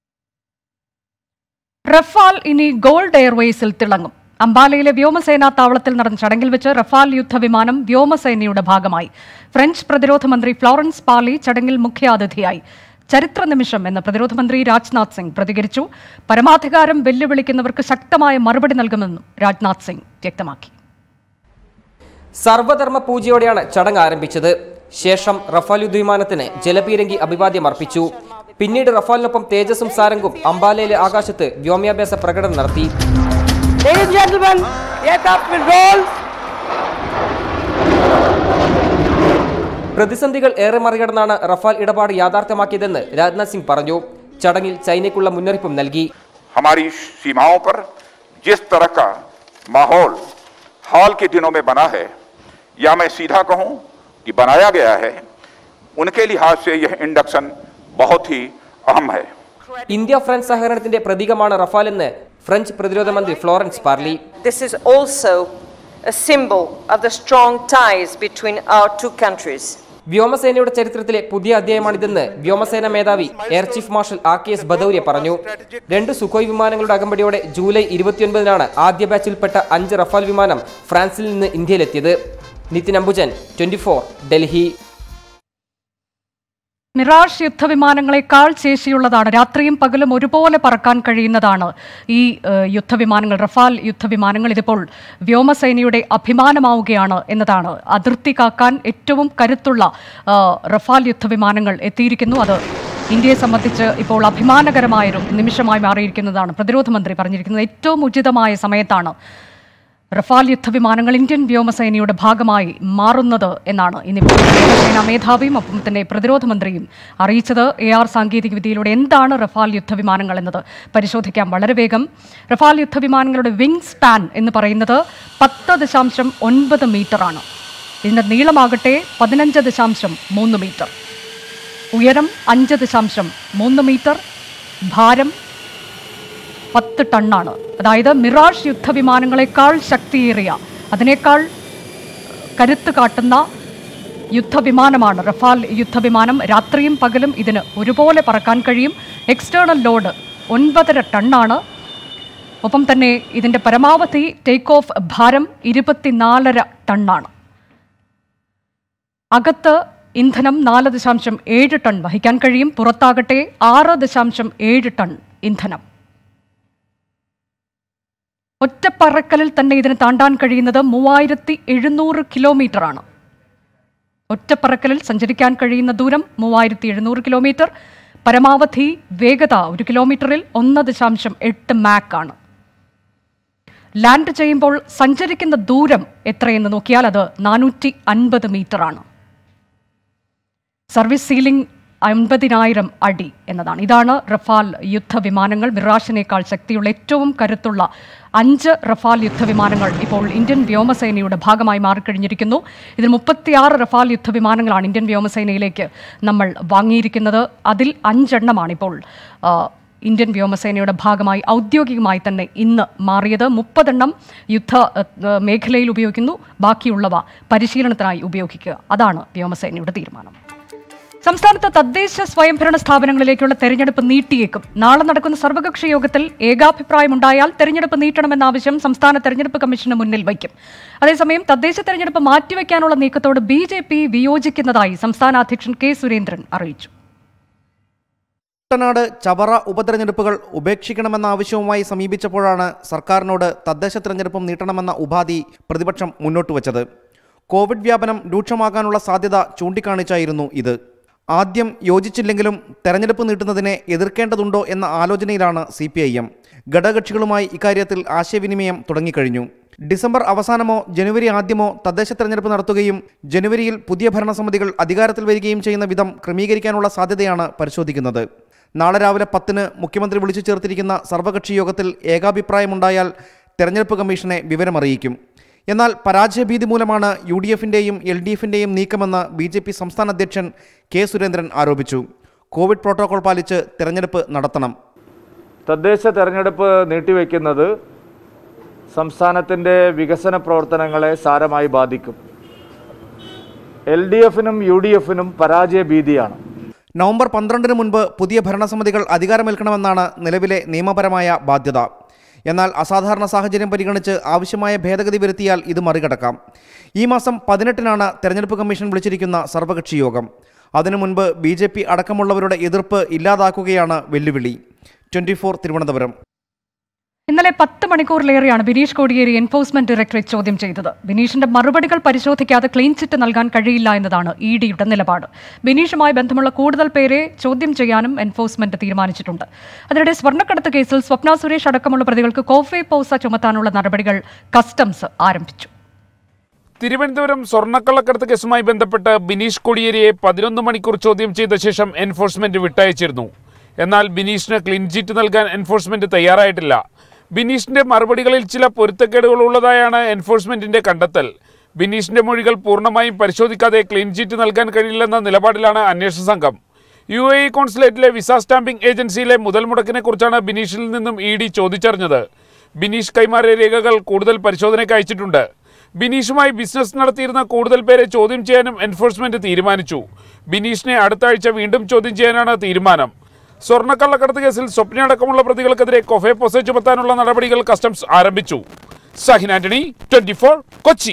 Rafale ഇനി ഗോൾഡ് എയർവേസിൽ തിളങ്ങും. അംബാലയിലെ വ്യോമസേനാ താവളത്തിൽ നടന്ന ചടങ്ങിൽ വെച്ച് റഫാൽ യുദ്ധവിമാനം വ്യോമസേനയുടെ ഭാഗമായി. ഫ്രഞ്ച് പ്രതിരോധ മന്ത്രി ഫ്ലോറൻസ് പാർലി ചടങ്ങിൽ മുഖ്യാതിഥിയായി. ചരിത്ര നിമിഷം എന്ന് പ്രതിരോധ മന്ത്രി രാജ്നാഥ് സിംഗ് പ്രതികരിച്ചു. പരമാധികാരം വെല്ലുവിളിക്കുന്നവർക്ക് ശക്തമായ മറുപടി നൽകുമെന്നും രാജ്നാഥ് സിംഗ് വ്യക്തമാക്കി. സർവധർമ്മ പൂജയോടെയാണ് ചടങ്ങ് ആരംഭിച്ചത്. ശേഷം റഫാൽ യുദ്ധവിമാനത്തിന് ജലപീരങ്കി അഭിവാദ്യം അർപ്പിച്ചു. പിന്നീട് റഫാലിനൊപ്പം തേജസും സാരംഗും അംബാലയിലെ ആകാശത്ത് വ്യോമാഭ്യാസ പ്രകടനം നടത്തി. പ്രതിസന്ധികൾ ഏറെ മറികടന്നാണ് റഫാൽ ഇടപാട് യാഥാർത്ഥ്യമാക്കിയതെന്ന് രാജ്നാഥ് സിംഗ് പറഞ്ഞു. ചടങ്ങിൽ ചൈനയ്ക്കുള്ള മുന്നറിയിപ്പും നൽകി. हमारी सीमाओं पर जिस तरह का माहौल हाल के दिनों में बना है या मैं सीधा कहूं कि बनाया गया है, उनके लिहाज से यह इंडक्शन बहुत ही अहम है. ഇന്ത്യ ഫ്രാൻസ് സഹകരണത്തിന്റെ പ്രതീകമാണ് റഫാൽ എന്ന് ഫ്രഞ്ച് പ്രതിരോധ മന്ത്രി Florence Parly. This is also a symbol of the strong ties between our two countries. വ്യോമസേനയുടെ ചരിത്രത്തിലെ പുതിയ അധ്യായമാണിതെന്ന് വ്യോമസേന മേധാവി air chief marshal R K S Bhadauria പറഞ്ഞു. രണ്ട് സുഖോയ് വിമാനങ്ങളുടെ അകമ്പടിയോടെ ജൂലൈ ഇരുപത്തിയൊൻപതിനാണ് ആദ്യ ബാച്ചിൽപ്പെട്ട അഞ്ച് റഫാൽ വിമാനം ഫ്രാൻസിൽ നിന്ന് ഇന്ത്യയിലെത്തിയത്. Nitin Ambujan, twenty four, Delhi. Mirage യുദ്ധവിമാനങ്ങളെക്കാൾ ശേഷിയുള്ളതാണ്, രാത്രിയും പകലും ഒരുപോലെ പറക്കാൻ കഴിയുന്നതാണ് ഈ യുദ്ധവിമാനങ്ങൾ, റഫാൽ യുദ്ധവിമാനങ്ങൾ. ഇതിപ്പോൾ വ്യോമസേനയുടെ അഭിമാനമാവുകയാണ് എന്നതാണ്. അതിർത്തി കാക്കാൻ ഏറ്റവും കരുത്തുള്ള റഫാൽ യുദ്ധവിമാനങ്ങൾ എത്തിയിരിക്കുന്നു. അത് ഇന്ത്യയെ സംബന്ധിച്ച് ഇപ്പോൾ അഭിമാനകരമായൊരു നിമിഷമായി മാറിയിരിക്കുന്നതാണ്. പ്രതിരോധ മന്ത്രി പറഞ്ഞിരിക്കുന്നത് ഏറ്റവും ഉചിതമായ സമയത്താണ് റഫാൽ യുദ്ധവിമാനങ്ങൾ ഇന്ത്യൻ വ്യോമസേനയുടെ ഭാഗമായി മാറുന്നത് എന്നാണ് ഇന്നിപ്പോൾ വ്യോമസേനാ മേധാവിയും ഒപ്പം തന്നെ പ്രതിരോധ മന്ത്രിയും അറിയിച്ചത്. എ ആർ സാങ്കേതിക വിദ്യയിലൂടെ എന്താണ് റഫാൽ യുദ്ധവിമാനങ്ങൾ എന്നത് പരിശോധിക്കാം വളരെ വേഗം. റഫാൽ യുദ്ധവിമാനങ്ങളുടെ വിങ് സ്പാൻ എന്ന് പറയുന്നത് പത്ത് ദശാംശം ഒൻപത് മീറ്ററാണ്. ഇതിൻ്റെ നീളമാകട്ടെ പതിനഞ്ച് ദശാംശം മൂന്ന് മീറ്റർ, ഉയരം അഞ്ച് ദശാംശം മൂന്ന് മീറ്റർ, ഭാരം പത്ത് ടണ്ണാണ്. അതായത് മിറാഷ് യുദ്ധവിമാനങ്ങളെക്കാൾ ശക്തിയേറിയ, അതിനേക്കാൾ കരുത്ത് കാട്ടുന്ന യുദ്ധവിമാനമാണ് റഫാൽ യുദ്ധവിമാനം. രാത്രിയും പകലും ഇതിന് ഒരുപോലെ പറക്കാൻ കഴിയും. എക്സ്റ്റേണൽ ലോഡ് ഒൻപതര ടണ്ണാണ്. ഒപ്പം തന്നെ ഇതിൻ്റെ പരമാവധി ടേക്ക് ഓഫ് ഭാരം ഇരുപത്തിനാലര ടണ്ണാണ്. അകത്ത് ഇന്ധനം നാല് ദശാംശം ഏഴ് ടൺ വഹിക്കാൻ കഴിയും. പുറത്താകട്ടെ ആറ് ദശാംശം ഏഴ് ടൺ ഇന്ധനം. ഒറ്റപ്പറക്കലിൽ തന്നെ ഇതിന് താണ്ടാൻ കഴിയുന്നത് മൂവായിരത്തി എഴുന്നൂറ് കിലോമീറ്ററാണ്. ഒറ്റപ്പറക്കലിൽ സഞ്ചരിക്കാൻ കഴിയുന്ന ദൂരം മൂവായിരത്തി എഴുന്നൂറ് കിലോമീറ്റർ. പരമാവധി വേഗത ഒരു കിലോമീറ്ററിൽ ഒന്ന് ദശാംശം എട്ട് മാക്കാണ്. ലാൻഡ് ചെയ്യുമ്പോൾ സഞ്ചരിക്കുന്ന ദൂരം എത്രയെന്ന് നോക്കിയാൽ അത് നാനൂറ്റി അൻപത് മീറ്ററാണ്. സർവീസ് സീലിംഗ് അൻപതിനായിരം അടി എന്നതാണ്. ഇതാണ് റഫാൽ യുദ്ധവിമാനങ്ങൾ. മിറാഷിനേക്കാൾ ശക്തിയുള്ള ഏറ്റവും കരുത്തുള്ള അഞ്ച് റഫാൽ യുദ്ധവിമാനങ്ങൾ ഇപ്പോൾ ഇന്ത്യൻ വ്യോമസേനയുടെ ഭാഗമായി മാറിക്കഴിഞ്ഞിരിക്കുന്നു. ഇതിൽ മുപ്പത്തിയാറ് റഫാൽ യുദ്ധവിമാനങ്ങളാണ് ഇന്ത്യൻ വ്യോമസേനയിലേക്ക് നമ്മൾ വാങ്ങിയിരിക്കുന്നത്. അതിൽ അഞ്ചെണ്ണമാണ് ഇപ്പോൾ ഇന്ത്യൻ വ്യോമസേനയുടെ ഭാഗമായി ഔദ്യോഗികമായി തന്നെ ഇന്ന് മാറിയത്. മുപ്പതെണ്ണം യുദ്ധ മേഖലയിൽ ഉപയോഗിക്കുന്നു, ബാക്കിയുള്ളവ പരിശീലനത്തിനായി ഉപയോഗിക്കുക. അതാണ് വ്യോമസേനയുടെ തീരുമാനം. സംസ്ഥാനത്ത് തദ്ദേശ സ്വയംഭരണ സ്ഥാപനങ്ങളിലേക്കുള്ള തെരഞ്ഞെടുപ്പ് നീട്ടിയേക്കും. നാളെ നടക്കുന്ന സർവകക്ഷി യോഗത്തിൽ ഏകാഭിപ്രായമുണ്ടായാൽ തെരഞ്ഞെടുപ്പ് നീട്ടണമെന്ന ആവശ്യം സംസ്ഥാന തെരഞ്ഞെടുപ്പ് കമ്മീഷന് മുന്നിൽ വയ്ക്കും. അതേസമയം തദ്ദേശ തെരഞ്ഞെടുപ്പ് മാറ്റിവെക്കാനുള്ള നീക്കത്തോട് ബി ജെ പി വിയോജിക്കുന്നതായി സംസ്ഥാന അധ്യക്ഷൻ കെ സുരേന്ദ്രൻ അറിയിച്ചു. കുട്ടനാട് ചവറ ഉപതെരഞ്ഞെടുപ്പുകൾ ഉപേക്ഷിക്കണമെന്ന ആവശ്യവുമായി സമീപിച്ചപ്പോഴാണ് സർക്കാരിനോട് തദ്ദേശ തെരഞ്ഞെടുപ്പും നീട്ടണമെന്ന ഉപാധി പ്രതിപക്ഷം മുന്നോട്ട് വച്ചത്. കോവിഡ് വ്യാപനം രൂക്ഷമാകാനുള്ള സാധ്യത ചൂണ്ടിക്കാണിച്ചായിരുന്നു ഇത്. ആദ്യം യോജിച്ചില്ലെങ്കിലും തെരഞ്ഞെടുപ്പ് നീട്ടുന്നതിനെ എതിർക്കേണ്ടതുണ്ടോ എന്ന ആലോചനയിലാണ് സി പി ഐ എം. ഘടകകക്ഷികളുമായി ഇക്കാര്യത്തിൽ ആശയവിനിമയം തുടങ്ങിക്കഴിഞ്ഞു. ഡിസംബർ അവസാനമോ ജനുവരി ആദ്യമോ തദ്ദേശ തെരഞ്ഞെടുപ്പ് നടത്തുകയും ജനുവരിയിൽ പുതിയ ഭരണസമിതികൾ അധികാരത്തിൽ വരികയും ചെയ്യുന്ന വിധം ക്രമീകരിക്കാനുള്ള സാധ്യതയാണ് പരിശോധിക്കുന്നത്. നാളെ രാവിലെ പത്തിന് മുഖ്യമന്ത്രി വിളിച്ചു ചേർത്തിരിക്കുന്ന സർവകക്ഷി യോഗത്തിൽ ഏകാഭിപ്രായമുണ്ടായാൽ തെരഞ്ഞെടുപ്പ് കമ്മീഷനെ വിവരമറിയിക്കും. എന്നാൽ പരാജയഭീതി മൂലമാണ് യു ഡി എഫിൻ്റെയും എൽ ഡി എഫിൻ്റെയും നീക്കമെന്ന് ബി ജെ പി സംസ്ഥാന അധ്യക്ഷൻ കെ സുരേന്ദ്രൻ ആരോപിച്ചു. കോവിഡ് പ്രോട്ടോകോൾ പാലിച്ച് തെരഞ്ഞെടുപ്പ് നടത്തണം. തദ്ദേശ തെരഞ്ഞെടുപ്പ് നീട്ടിവെക്കുന്നത് സംസ്ഥാനത്തിൻ്റെ വികസന പ്രവർത്തനങ്ങളെ സാരമായി ബാധിക്കും. എൽ ഡി എഫിനും യു ഡി എഫിനും പരാജയഭീതിയാണ്. നവംബർ പന്ത്രണ്ടിന് മുൻപ് പുതിയ ഭരണസമിതികൾ അധികാരമേൽക്കണമെന്നാണ് നിലവിലെ നിയമപരമായ ബാധ്യത. എന്നാൽ അസാധാരണ സാഹചര്യം പരിഗണിച്ച് ആവശ്യമായ ഭേദഗതി വരുത്തിയാൽ ഇത് മറികടക്കാം. ഈ മാസം പതിനെട്ടിനാണ് തെരഞ്ഞെടുപ്പ് കമ്മീഷൻ വിളിച്ചിരിക്കുന്ന സർവകക്ഷി യോഗം. അതിനു മുൻപ് ബി ജെ പി അടക്കമുള്ളവരുടെ എതിർപ്പ് ഇല്ലാതാക്കുകയാണ് വെല്ലുവിളി. Twenty four Thiruvananthapuram. ഇന്നലെ പത്ത് മണിക്കൂറിലേറെയാണ് ബിനീഷ് കോടിയേരി എൻഫോഴ്സ്മെന്റ് ഡയറക്ടറേറ്റ് ചോദ്യം ചെയ്തത്. ബിനീഷിന്റെ മറുപടികൾ പരിശോധിക്കാതെ ക്ലീൻ ചിറ്റ് നൽകാൻ കഴിയില്ല എന്നതാണ് ഇ ഡിയുടെ നിലപാട്. ബിനീഷുമായി ബന്ധമുള്ള കൂടുതൽ പേരെ ചോദ്യം ചെയ്യാനും എൻഫോഴ്സ്മെന്റ് തീരുമാനിച്ചിട്ടുണ്ട്. അതിനിടെ സ്വർണ്ണക്കടത്ത് കേസിൽ സ്വപ്ന സുരേഷ് അടക്കമുള്ള പ്രതികൾക്ക് കോഫെ പോസ ചുമത്താനുള്ള നടപടികൾ കസ്റ്റംസ് ആരംഭിച്ചു. തിരുവനന്തപുരം സ്വർണ്ണക്കള്ളക്കടത്ത് കേസുമായി ബന്ധപ്പെട്ട് ബിനീഷ് കോടിയേരിയെ പതിനൊന്ന് മണിക്കൂർ ചോദ്യം ചെയ്ത ശേഷം എൻഫോഴ്സ്മെന്റ് വിട്ടയച്ചിരുന്നു. എന്നാൽ ബിനീഷിന് ക്ലീൻ ചിറ്റ് നൽകാൻ എൻഫോഴ്സ്മെന്റ് തയ്യാറായിട്ടില്ല. ബിനീഷിന്റെ മറുപടികളിൽ ചില പൊരുത്തക്കേടുകൾ ഉള്ളതായാണ് എൻഫോഴ്സ്മെന്റിന്റെ കണ്ടെത്തൽ. ബിനീഷിന്റെ മൊഴികൾ പൂർണ്ണമായും പരിശോധിക്കാതെ ക്ലീൻ ചീറ്റ് നൽകാൻ കഴിയില്ലെന്ന നിലപാടിലാണ് അന്വേഷണ സംഘം. യു എ ഇ കോൺസുലേറ്റിലെ വിസ സ്റ്റാമ്പിംഗ് ഏജൻസിയിലെ മുതൽ മുടക്കിനെ കുറിച്ചാണ് ബിനീഷിൽ നിന്നും ഇ ഡി ചോദിച്ചറിഞ്ഞത്. ബിനീഷ് കൈമാറിയ രേഖകൾ കൂടുതൽ പരിശോധനയ്ക്ക് അയച്ചിട്ടുണ്ട്. ബിനീഷുമായി ബിസിനസ് നടത്തിയിരുന്ന കൂടുതൽ പേരെ ചോദ്യം ചെയ്യാനും എൻഫോഴ്സ്മെന്റ് തീരുമാനിച്ചു. ബിനീഷിനെ അടുത്ത ആഴ്ച വീണ്ടും ചോദ്യം ചെയ്യാനാണ് തീരുമാനം. സ്വർണ്ണക്കള്ളക്കടത്ത് കേസിൽ സ്വപ്നയടക്കമുള്ള പ്രതികൾക്കെതിരെ കൊഫെ പൊസെ ചുമത്താനുള്ള നടപടികൾ കസ്റ്റംസ് ആരംഭിച്ചു. Shahin Antony, twenty four, Kochi.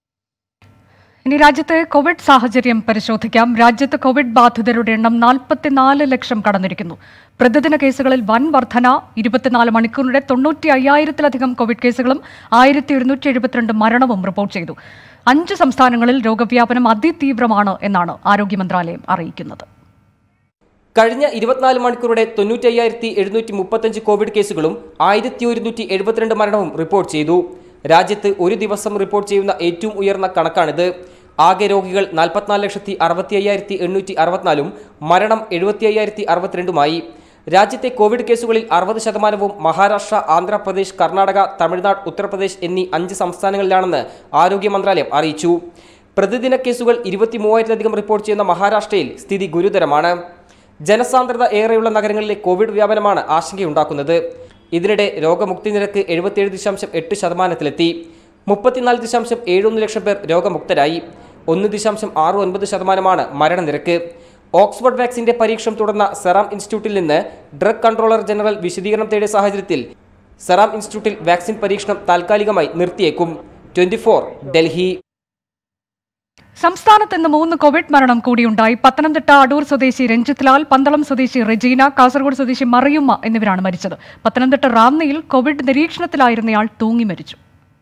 ഇനി രാജ്യത്തെ കോവിഡ് സാഹചര്യം പരിശോധിക്കാം. രാജ്യത്ത് കോവിഡ് ബാധിതരുടെ എണ്ണം നാൽപ്പത്തിനാല് ലക്ഷം കടന്നിരിക്കുന്നു. പ്രതിദിന കേസുകളിൽ വൻ വർധന. ഇരുപത്തിനാല് മണിക്കൂറിനിടെ തൊണ്ണൂറ്റി അയ്യായിരത്തിലധികം കോവിഡ് കേസുകളും ആയിരത്തി ഒരുന്നൂറ്റി എഴുപത്തിരണ്ട് മരണവും റിപ്പോർട്ട് ചെയ്തു. അഞ്ച് സംസ്ഥാനങ്ങളിൽ രോഗവ്യാപനം അതിതീവ്രമാണ് എന്നാണ് ആരോഗ്യ മന്ത്രാലയം അറിയിക്കുന്നത്. കഴിഞ്ഞ ഇരുപത്തിനാല് മണിക്കൂറുടെ തൊണ്ണൂറ്റി അയ്യായിരത്തി എഴുന്നൂറ്റി മുപ്പത്തഞ്ച് കോവിഡ് കേസുകളും ആയിരത്തി ഒരുന്നൂറ്റി എഴുപത്തിരണ്ട് മരണവും റിപ്പോർട്ട് ചെയ്തു. രാജ്യത്ത് ഒരു ദിവസം റിപ്പോർട്ട് ചെയ്യുന്ന ഏറ്റവും ഉയർന്ന കണക്കാണിത്. ആകെ രോഗികൾ നാൽപ്പത്തിനാല് ലക്ഷത്തി അറുപത്തി അയ്യായിരത്തി എണ്ണൂറ്റി അറുപത്തിനാലും മരണം എഴുപത്തി അയ്യായിരത്തി അറുപത്തിരണ്ടുമായി. രാജ്യത്തെ കോവിഡ് കേസുകളിൽ അറുപത് ശതമാനവും മഹാരാഷ്ട്ര, ആന്ധ്രാപ്രദേശ്, കർണാടക, തമിഴ്നാട്, ഉത്തർപ്രദേശ് എന്നീ അഞ്ച് സംസ്ഥാനങ്ങളിലാണെന്ന് ആരോഗ്യ മന്ത്രാലയം അറിയിച്ചു. പ്രതിദിന കേസുകൾ ഇരുപത്തി മൂവായിരത്തിലധികം റിപ്പോർട്ട് ചെയ്യുന്ന മഹാരാഷ്ട്രയിൽ സ്ഥിതി ഗുരുതരമാണ്. ജനസാന്ദ്രത ഏറെയുള്ള നഗരങ്ങളിലെ കോവിഡ് വ്യാപനമാണ് ആശങ്കയുണ്ടാക്കുന്നത്. ഇതിനിടെ രോഗമുക്തി നിരക്ക് എഴുപത്തിയേഴ് ദശാംശം എട്ട് ശതമാനത്തിലെത്തി. മുപ്പത്തിനാല് ദശാംശം ഏഴൊന്ന് ലക്ഷം പേർ രോഗമുക്തരായി. ഒന്ന് ദശാംശം ആറ് ഒൻപത് ശതമാനമാണ് മരണനിരക്ക്. ഓക്സ്ഫോർഡ് വാക്സിന്റെ പരീക്ഷണം തുടർന്ന സെറാം ഇൻസ്റ്റിറ്റ്യൂട്ടിൽ നിന്ന് ഡ്രഗ് കൺട്രോളർ ജനറൽ വിശദീകരണം തേടിയ സാഹചര്യത്തിൽ സെറാം ഇൻസ്റ്റിറ്റ്യൂട്ടിൽ വാക്സിൻ പരീക്ഷണം താൽക്കാലികമായി നിർത്തിയേക്കും. Twenty four, Delhi. സംസ്ഥാനത്ത് ഇന്ന് മൂന്ന് കോവിഡ് മരണം കൂടിയുണ്ടായി. പത്തനംതിട്ട അടൂർ സ്വദേശി രഞ്ജിത്ത് ലാൽ, പന്തളം സ്വദേശി റെജീന, കാസർഗോഡ് സ്വദേശി മറിയുമ്മ എന്നിവരാണ് മരിച്ചത്. പത്തനംതിട്ട റാന്നിയിൽ കോവിഡ് നിരീക്ഷണത്തിലായിരുന്നയാൾ തൂങ്ങി മരിച്ചു.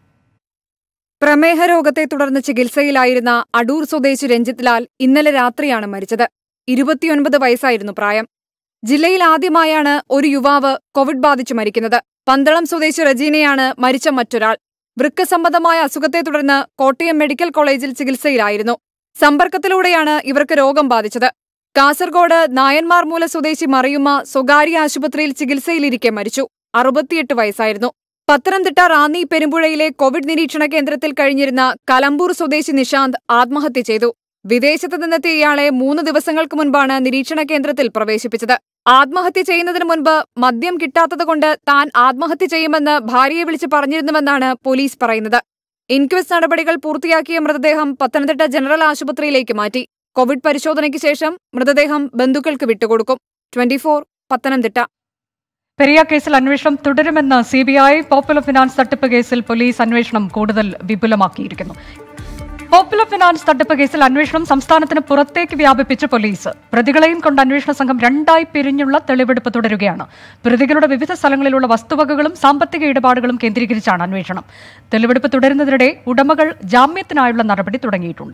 പ്രമേഹ രോഗത്തെ തുടർന്ന് ചികിത്സയിലായിരുന്ന അടൂർ സ്വദേശി രഞ്ജിത്ത് ലാൽ ഇന്നലെ രാത്രിയാണ് മരിച്ചത്. ഇരുപത്തിയൊൻപത് വയസ്സായിരുന്നു പ്രായം. ജില്ലയിൽ ആദ്യമായാണ് ഒരു യുവാവ് കോവിഡ് ബാധിച്ചു മരിക്കുന്നത്. പന്തളം സ്വദേശി റെജീനയാണ് മരിച്ച മറ്റൊരാൾ. വൃക്ക സംബന്ധമായ അസുഖത്തെ തുടർന്ന് കോട്ടയം മെഡിക്കൽ കോളേജിൽ ചികിത്സയിലായിരുന്നു. സമ്പർക്കത്തിലൂടെയാണ് ഇവർക്ക് രോഗം ബാധിച്ചത്. കാസർഗോഡ് നായന്മാർമൂല സ്വദേശി മറിയുമ്മ സ്വകാര്യ ആശുപത്രിയിൽ ചികിത്സയിലിരിക്കെ മരിച്ചു. അറുപത്തിയെട്ട് വയസ്സായിരുന്നു. പത്തനംതിട്ട റാന്നി പെരുമ്പുഴയിലെ കോവിഡ് നിരീക്ഷണ കേന്ദ്രത്തിൽ കഴിഞ്ഞിരുന്ന കലമ്പൂർ സ്വദേശി നിഷാന്ത് ആത്മഹത്യ ചെയ്തു. വിദേശത്ത് നിന്നെത്തിയ ഇയാളെ മൂന്ന് ദിവസങ്ങൾക്ക് മുൻപാണ് നിരീക്ഷണ കേന്ദ്രത്തിൽ പ്രവേശിപ്പിച്ചത്. ആത്മഹത്യ ചെയ്യുന്നതിന് മുൻപ് മദ്യം കിട്ടാത്തതുകൊണ്ട് താൻ ആത്മഹത്യ ചെയ്യുമെന്ന് ഭാര്യയെ വിളിച്ച് പറഞ്ഞിരുന്നുവെന്നാണ് പോലീസ് പറയുന്നത്. ഇൻക്വസ്റ്റ് നടപടികൾ പൂർത്തിയാക്കിയ മൃതദേഹം പത്തനംതിട്ട ജനറൽ ആശുപത്രിയിലേക്ക് മാറ്റി. കോവിഡ് പരിശോധനയ്ക്ക് ശേഷം മൃതദേഹം ബന്ധുക്കൾക്ക് വിട്ടുകൊടുക്കും. Twenty four, Pathanamthitta. പെരിയ കേസിൽ അന്വേഷണം തുടരുമെന്ന് C B I. Popular Finance തട്ടിപ്പ് കേസിൽ പോലീസ് അന്വേഷണം കൂടുതൽ വിപുലമാക്കിയിരിക്കുന്നു. പോപ്പുലർ ഫിനാൻസ് തട്ടിപ്പ് കേസിൽ അന്വേഷണം സംസ്ഥാനത്തിന് പുറത്തേക്ക് വ്യാപിപ്പിച്ച് പോലീസ്. പ്രതികളെയും കൊണ്ട് അന്വേഷണ സംഘം രണ്ടായി പിരിഞ്ഞുള്ള തെളിവെടുപ്പ് തുടരുകയാണ്. പ്രതികളുടെ വിവിധ സ്ഥലങ്ങളിലുള്ള വസ്തുവകകളും സാമ്പത്തിക ഇടപാടുകളും കേന്ദ്രീകരിച്ചാണ് അന്വേഷണം. തെളിവെടുപ്പ് തുടരുന്നതിനിടെ ഉടമകൾ ജാമ്യത്തിനായുള്ള നടപടി തുടങ്ങിയിട്ടുണ്ട്.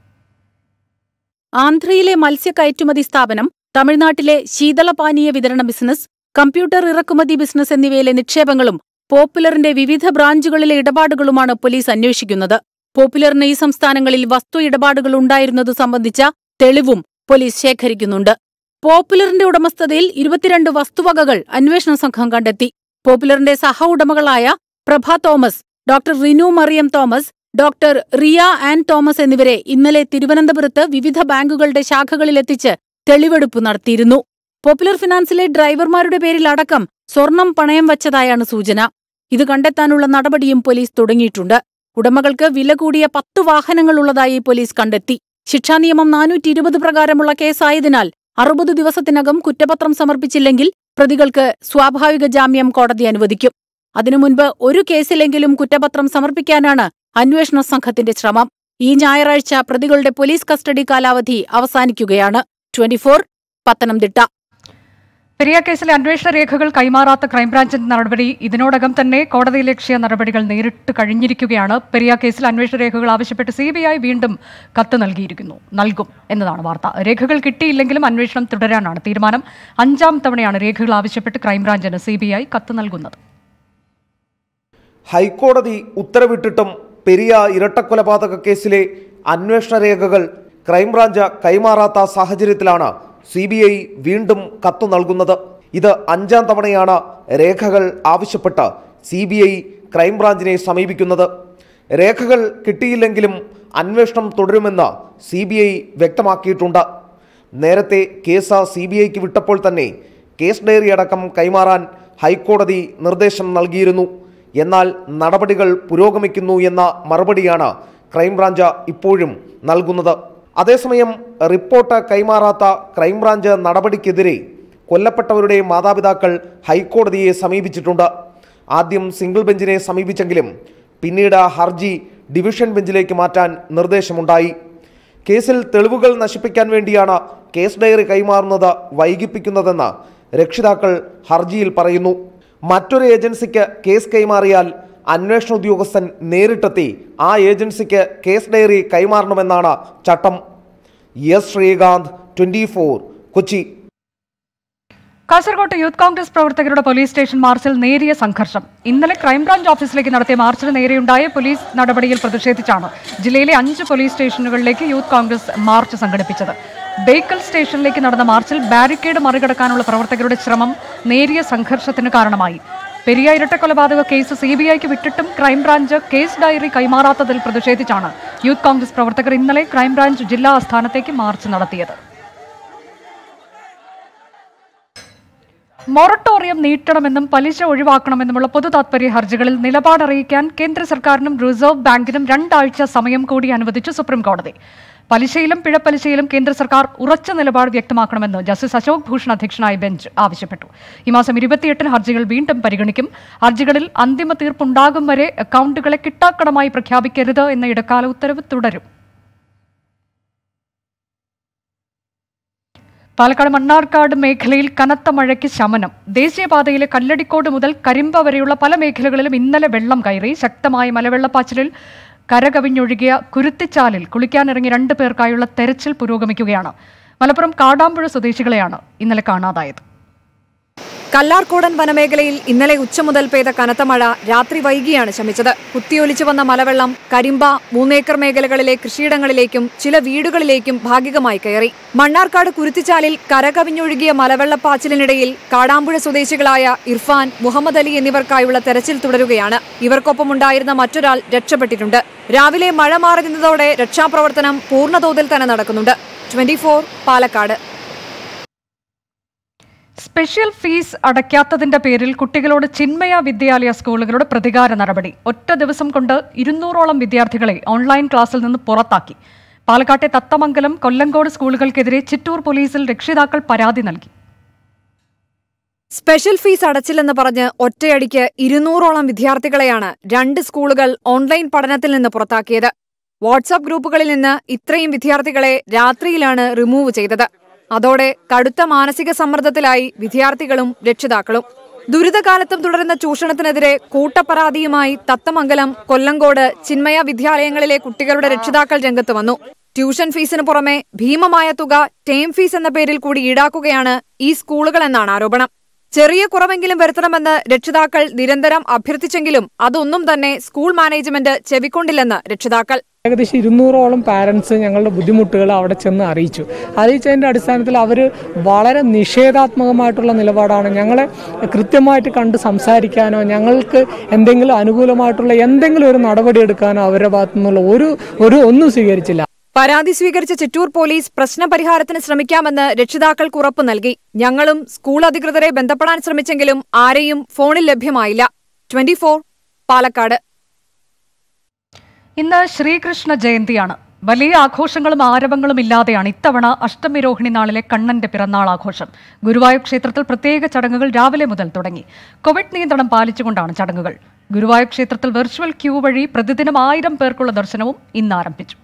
ആന്ധ്രയിലെ മത്സ്യ കയറ്റുമതി സ്ഥാപനം, തമിഴ്നാട്ടിലെ ശീതളപാനീയ വിതരണ ബിസിനസ്, കമ്പ്യൂട്ടർ ഇറക്കുമതി ബിസിനസ് എന്നിവയിലെ നിക്ഷേപങ്ങളും പോപ്പുലറിന്റെ വിവിധ ബ്രാഞ്ചുകളിലെ ഇടപാടുകളുമാണ് പോലീസ് അന്വേഷിക്കുന്നത്. പോപ്പുലറിന് ഈ സംസ്ഥാനങ്ങളിൽ വസ്തു ഇടപാടുകൾ ഉണ്ടായിരുന്നത് സംബന്ധിച്ച തെളിവും പോലീസ് ശേഖരിക്കുന്നുണ്ട്. പോപ്പുലറിന്റെ ഉടമസ്ഥതയിൽ ഇരുപത്തിരണ്ട് വസ്തുവകകൾ അന്വേഷണ സംഘം കണ്ടെത്തി. പോപ്പുലറിന്റെ സഹ ഉടമകളായ പ്രഭ തോമസ്, ഡോക്ടർ റിനു മറിയം തോമസ്, ഡോക്ടർ റിയ ആൻ തോമസ് എന്നിവരെ ഇന്നലെ തിരുവനന്തപുരത്ത് വിവിധ ബാങ്കുകളുടെ ശാഖകളിലെത്തിച്ച് തെളിവെടുപ്പ് നടത്തിയിരുന്നു. പോപ്പുലർ ഫിനാൻസിലെ ഡ്രൈവർമാരുടെ പേരിൽ അടക്കം സ്വർണം പണയം വച്ചതായാണ് സൂചന. ഇത് കണ്ടെത്താനുള്ള നടപടിയും പോലീസ് തുടങ്ങിയിട്ടുണ്ട്. ഉടമകൾക്ക് വില കൂടിയ പത്തു വാഹനങ്ങളുള്ളതായി പോലീസ് കണ്ടെത്തി. ശിക്ഷാനിയമം നാനൂറ്റി ഇരുപത് പ്രകാരമുള്ള കേസായതിനാൽ അറുപത് ദിവസത്തിനകം കുറ്റപത്രം സമർപ്പിച്ചില്ലെങ്കിൽ പ്രതികൾക്ക് സ്വാഭാവിക ജാമ്യം കോടതി അനുവദിക്കും. അതിനു മുൻപ് ഒരു കേസിലെങ്കിലും കുറ്റപത്രം സമർപ്പിക്കാനാണ് അന്വേഷണ സംഘത്തിന്റെ ശ്രമം. ഈ ഞായറാഴ്ച പ്രതികളുടെ പോലീസ് കസ്റ്റഡി കാലാവധി അവസാനിക്കുകയാണ്. Twenty four, Pathanamthitta. പെരിയ കേസിലെ അന്വേഷണ രേഖകൾ കൈമാറാത്ത ക്രൈംബ്രാഞ്ചിന്റെ നടപടി ഇതിനോടകം തന്നെ കോടതിയിലക്ഷ്യ നടപടികൾ നേരിട്ട് കഴിഞ്ഞിരിക്കുകയാണ്. പെരിയ കേസിൽ അന്വേഷണ രേഖകൾ ആവശ്യപ്പെട്ട് സി ബി ഐ വീണ്ടും കത്ത് നൽകിയിരിക്കുന്നു നൽകും എന്നതാണ് വാർത്ത. രേഖകൾ കിട്ടിയില്ലെങ്കിലും അന്വേഷണം തുടരാനാണ് തീരുമാനം. അഞ്ചാം തവണയാണ് രേഖകൾ ആവശ്യപ്പെട്ട് ക്രൈംബ്രാഞ്ചിന് സി ബി ഐ കത്ത് നൽകുന്നത്. ഹൈക്കോടതി ഉത്തരവിട്ടിട്ടും പെരിയ ഇരട്ടക്കൊലപാതക കേസിലെ അന്വേഷണ രേഖകൾ ക്രൈംബ്രാഞ്ച് കൈമാറാത്ത സാഹചര്യത്തിലാണ് സി ബി ഐ വീണ്ടും കത്തു നൽകുന്നത്. ഇത് അഞ്ചാം തവണയാണ് രേഖകൾ ആവശ്യപ്പെട്ട് സി ബി ഐ ക്രൈംബ്രാഞ്ചിനെ സമീപിക്കുന്നത്. രേഖകൾ കിട്ടിയില്ലെങ്കിലും അന്വേഷണം തുടരുമെന്ന് സി ബി ഐ വ്യക്തമാക്കിയിട്ടുണ്ട്. നേരത്തെ കേസ് സി ബി ഐക്ക് വിട്ടപ്പോൾ തന്നെ കേസ് ഡയറി അടക്കം കൈമാറാൻ ഹൈക്കോടതി നിർദ്ദേശം നൽകിയിരുന്നു. എന്നാൽ നടപടികൾ പുരോഗമിക്കുന്നു എന്ന മറുപടിയാണ് ക്രൈംബ്രാഞ്ച് ഇപ്പോഴും നൽകുന്നത്. അതേസമയം റിപ്പോർട്ട് കൈമാറാത്ത ക്രൈംബ്രാഞ്ച് നടപടിക്കെതിരെ കൊല്ലപ്പെട്ടവരുടെ മാതാപിതാക്കൾ ഹൈക്കോടതിയെ സമീപിച്ചിട്ടുണ്ട്. ആദ്യം സിംഗിൾ ബെഞ്ചിനെ സമീപിച്ചെങ്കിലും പിന്നീട് ഹർജി ഡിവിഷൻ ബെഞ്ചിലേക്ക് മാറ്റാൻ നിർദ്ദേശമുണ്ടായി. കേസിൽ തെളിവുകൾ നശിപ്പിക്കാൻ വേണ്ടിയാണ് കേസ് ഡയറി കൈമാറുന്നത് വൈകിപ്പിക്കുന്നതെന്ന് രക്ഷിതാക്കൾ ഹർജിയിൽ പറയുന്നു. മറ്റൊരു ഏജൻസിക്ക് കേസ് കൈമാറിയാൽ അന്വേഷണ ഉദ്യോഗസ്ഥൻ നേരിട്ടെത്തി ആ ഏജൻസിക്ക് കേസ് ഡയറി കൈമാറണമെന്നാണ് ചട്ടം. S Sreekanth, twenty four, Kochi. കാസർകോട്ട് യൂത്ത് കോൺഗ്രസ് പ്രവർത്തകരുടെ പോലീസ് സ്റ്റേഷൻ മാർച്ചിൽ നേരിയ സംഘർഷം. ഇന്നലെ ക്രൈംബ്രാഞ്ച് ഓഫീസിലേക്ക് നടത്തിയ മാർച്ചിന് നേരെയുണ്ടായ പോലീസ് നടപടിയിൽ പ്രതിഷേധിച്ചാണ് ജില്ലയിലെ അഞ്ച് പോലീസ് സ്റ്റേഷനുകളിലേക്ക് യൂത്ത് കോൺഗ്രസ് മാർച്ച് സംഘടിപ്പിച്ചത്. ബേക്കൽ സ്റ്റേഷനിലേക്ക് നടന്ന മാർച്ചിൽ ബാരിക്കേഡ് മറികടക്കാനുള്ള പ്രവർത്തകരുടെ ശ്രമം നേരിയ സംഘർഷത്തിന് കാരണമായി. പെരിയ ഇരട്ടക്കൊലപാതക കേസ് സി ബി ഐക്ക് വിട്ടിട്ടും ക്രൈംബ്രാഞ്ച് കേസ് ഡയറി കൈമാറാത്തതിൽ പ്രതിഷേധിച്ചാണ് യൂത്ത് കോൺഗ്രസ് പ്രവർത്തകർ ഇന്നലെ ക്രൈംബ്രാഞ്ച് ജില്ലാ ആസ്ഥാനത്തേക്ക് മാർച്ച് നടത്തിയത്. മൊറട്ടോറിയം നീട്ടണമെന്നും പലിശ ഒഴിവാക്കണമെന്നുമുള്ള പൊതു താത്പര്യ ഹർജികളിൽ നിലപാടറിയിക്കാൻ കേന്ദ്ര സർക്കാരിനും റിസർവ് ബാങ്കിനും രണ്ടാഴ്ച സമയം കൂടി അനുവദിച്ചു സുപ്രീംകോടതി. പലിശയിലും പിഴപ്പലിശയിലും കേന്ദ്ര സർക്കാർ ഉറച്ച നിലപാട് വ്യക്തമാക്കണമെന്ന് ജസ്റ്റിസ് അശോക് ഭൂഷൺ അധ്യക്ഷനായ ബെഞ്ച് ആവശ്യപ്പെട്ടു. ഈ മാസം ഇരുപത്തിയെട്ടിന് ഹർജികൾ വീണ്ടും പരിഗണിക്കും. ഹർജികളിൽ അന്തിമ തീർപ്പുണ്ടാകും വരെ അക്കൗണ്ടുകളെ കിട്ടാക്കടമായി പ്രഖ്യാപിക്കരുത് എന്ന ഇടക്കാല ഉത്തരവ് തുടരും. പാലക്കാട് മണ്ണാർക്കാട് മേഖലയിൽ കനത്ത മഴയ്ക്ക് ശമനം. ദേശീയപാതയിലെ കല്ലടിക്കോട് മുതൽ കരിമ്പ വരെയുള്ള പല മേഖലകളിലും ഇന്നലെ വെള്ളം കയറി. ശക്തമായ മലവെള്ളപ്പാച്ചിലിൽ കരകവിഞ്ഞൊഴുകിയ കുരുത്തിച്ചാലിൽ കുളിക്കാനിറങ്ങി രണ്ടു പേർക്കായുള്ള തെരച്ചിൽ പുരോഗമിക്കുകയാണ്. മലപ്പുറം കാടാമ്പുഴ സ്വദേശികളെയാണ് ഇന്നലെ കാണാതായത്. കല്ലാർക്കോടൻ വനമേഖലയിൽ ഇന്നലെ ഉച്ച മുതൽ പെയ്ത കനത്ത മഴ രാത്രി വൈകിയാണ് ശമിച്ചത്. കുത്തിയൊലിച്ചു വന്ന മലവെള്ളം കരിമ്പ, മൂന്നേക്കർ മേഖലകളിലെ കൃഷിയിടങ്ങളിലേക്കും ചില വീടുകളിലേക്കും ഭാഗികമായി കയറി. മണ്ണാർക്കാട് കുരുത്തിച്ചാലിൽ കരകവിഞ്ഞൊഴുകിയ മലവെള്ളപ്പാച്ചിലിനിടയിൽ കാടാമ്പുഴ സ്വദേശികളായ ഇർഫാൻ, മുഹമ്മദ് അലി എന്നിവർക്കായുള്ള തെരച്ചിൽ തുടരുകയാണ്. ഇവർക്കൊപ്പമുണ്ടായിരുന്ന മറ്റൊരാൾ രക്ഷപ്പെട്ടിട്ടുണ്ട്. രാവിലെ മഴ മാറി നിന്നതോടെ രക്ഷാപ്രവർത്തനം പൂർണ്ണതോതിൽ തന്നെ നടക്കുന്നുണ്ട്. Twenty four Palakkad. Special fees അടയ്ക്കാത്തതിന്റെ പേരിൽ കുട്ടികളോട് ചിന്മയ വിദ്യാലയ സ്കൂളുകളുടെ പ്രതികാര നടപടി. ഒറ്റ ദിവസം കൊണ്ട് ഇരുന്നൂറോളം വിദ്യാർത്ഥികളെ ഓൺലൈൻ ക്ലാസ്സിൽ നിന്ന് പുറത്താക്കി. പാലക്കാട്ടെ തത്തമംഗലം, കൊല്ലങ്കോട് സ്കൂളുകൾക്കെതിരെ ചിറ്റൂർ പോലീസിൽ രക്ഷിതാക്കൾ പരാതി നൽകി. സ്പെഷ്യൽ ഫീസ് അടച്ചില്ലെന്ന് പറഞ്ഞ് ഒറ്റയടിക്ക് ഇരുന്നൂറോളം വിദ്യാർത്ഥികളെയാണ് രണ്ട് സ്കൂളുകൾ ഓൺലൈൻ പഠനത്തിൽ നിന്ന് പുറത്താക്കിയത്. വാട്സാപ്പ് ഗ്രൂപ്പുകളിൽ നിന്ന് ഇത്രയും വിദ്യാർത്ഥികളെ രാത്രിയിലാണ് റിമൂവ് ചെയ്തത്. അതോടെ കടുത്ത മാനസിക സമ്മർദ്ദത്തിലായി വിദ്യാർത്ഥികളും രക്ഷിതാക്കളും. ദുരിതകാലത്തും തുടരുന്ന ചൂഷണത്തിനെതിരെ കൂട്ടപ്പരാതിയുമായി തത്തമംഗലം, കൊല്ലങ്കോട്, ചിന്മയ വിദ്യാലയങ്ങളിലെ കുട്ടികളുടെ രക്ഷിതാക്കൾ രംഗത്ത് വന്നു. ട്യൂഷൻ ഫീസിന് പുറമെ ഭീമമായ തുക ടേം ഫീസ് എന്ന പേരിൽ കൂടി ഈടാക്കുകയാണ് ഈ സ്കൂളുകൾ എന്നാണ് ആരോപണം. ചെറിയ കുറവെങ്കിലും വരുത്തണമെന്ന് രക്ഷിതാക്കൾ നിരന്തരം അഭ്യർത്ഥിച്ചെങ്കിലും അതൊന്നും തന്നെ സ്കൂൾ മാനേജ്മെന്റ് ചെവിക്കൊണ്ടില്ലെന്ന് രക്ഷിതാക്കൾ. ഏകദേശം ഇരുന്നൂറോളം പാരൻസ് ഞങ്ങളുടെ ബുദ്ധിമുട്ടുകൾ അവിടെ ചെന്ന് അറിയിച്ചു. അറിയിച്ചതിൻ്റെ അടിസ്ഥാനത്തിൽ അവർ വളരെ നിഷേധാത്മകമായിട്ടുള്ള നിലപാടാണ്. ഞങ്ങളെ കൃത്യമായിട്ട് കണ്ട് സംസാരിക്കാനോ ഞങ്ങൾക്ക് എന്തെങ്കിലും അനുകൂലമായിട്ടുള്ള എന്തെങ്കിലും ഒരു നടപടി എടുക്കാനോ അവരുടെ ഭാഗത്തു നിന്നുള്ള ഒരു ഒരു ഒന്നും സ്വീകരിച്ചില്ല. പരാതി സ്വീകരിച്ച ചിറ്റൂർ പോലീസ് പ്രശ്നപരിഹാരത്തിന് ശ്രമിക്കാമെന്ന് രക്ഷിതാക്കൾക്ക് ഉറപ്പ് നൽകി. ഞങ്ങളും സ്കൂൾ അധികൃതരെ ബന്ധപ്പെടാൻ ശ്രമിച്ചെങ്കിലും ആരെയും ഫോണിൽ ലഭ്യമായില്ല. Twenty four Palakkad. ഇന്ന് ശ്രീകൃഷ്ണ ജയന്തിയാണ്. വലിയ ആഘോഷങ്ങളും ആരവങ്ങളും ഇല്ലാതെയാണ് ഇത്തവണ അഷ്ടമി രോഹിണി നാളിലെ കണ്ണന്റെ പിറന്നാൾ ആഘോഷം. ഗുരുവായൂർ ക്ഷേത്രത്തിൽ പ്രത്യേക ചടങ്ങുകൾ രാവിലെ മുതൽ തുടങ്ങി. കോവിഡ് നിയന്ത്രണം പാലിച്ചുകൊണ്ടാണ് ചടങ്ങുകൾ. ഗുരുവായൂർ ക്ഷേത്രത്തിൽ വെർച്വൽ ക്യൂ വഴി പ്രതിദിനം ആയിരം പേർക്കുള്ള ദർശനവും ഇന്ന് ആരംഭിച്ചു.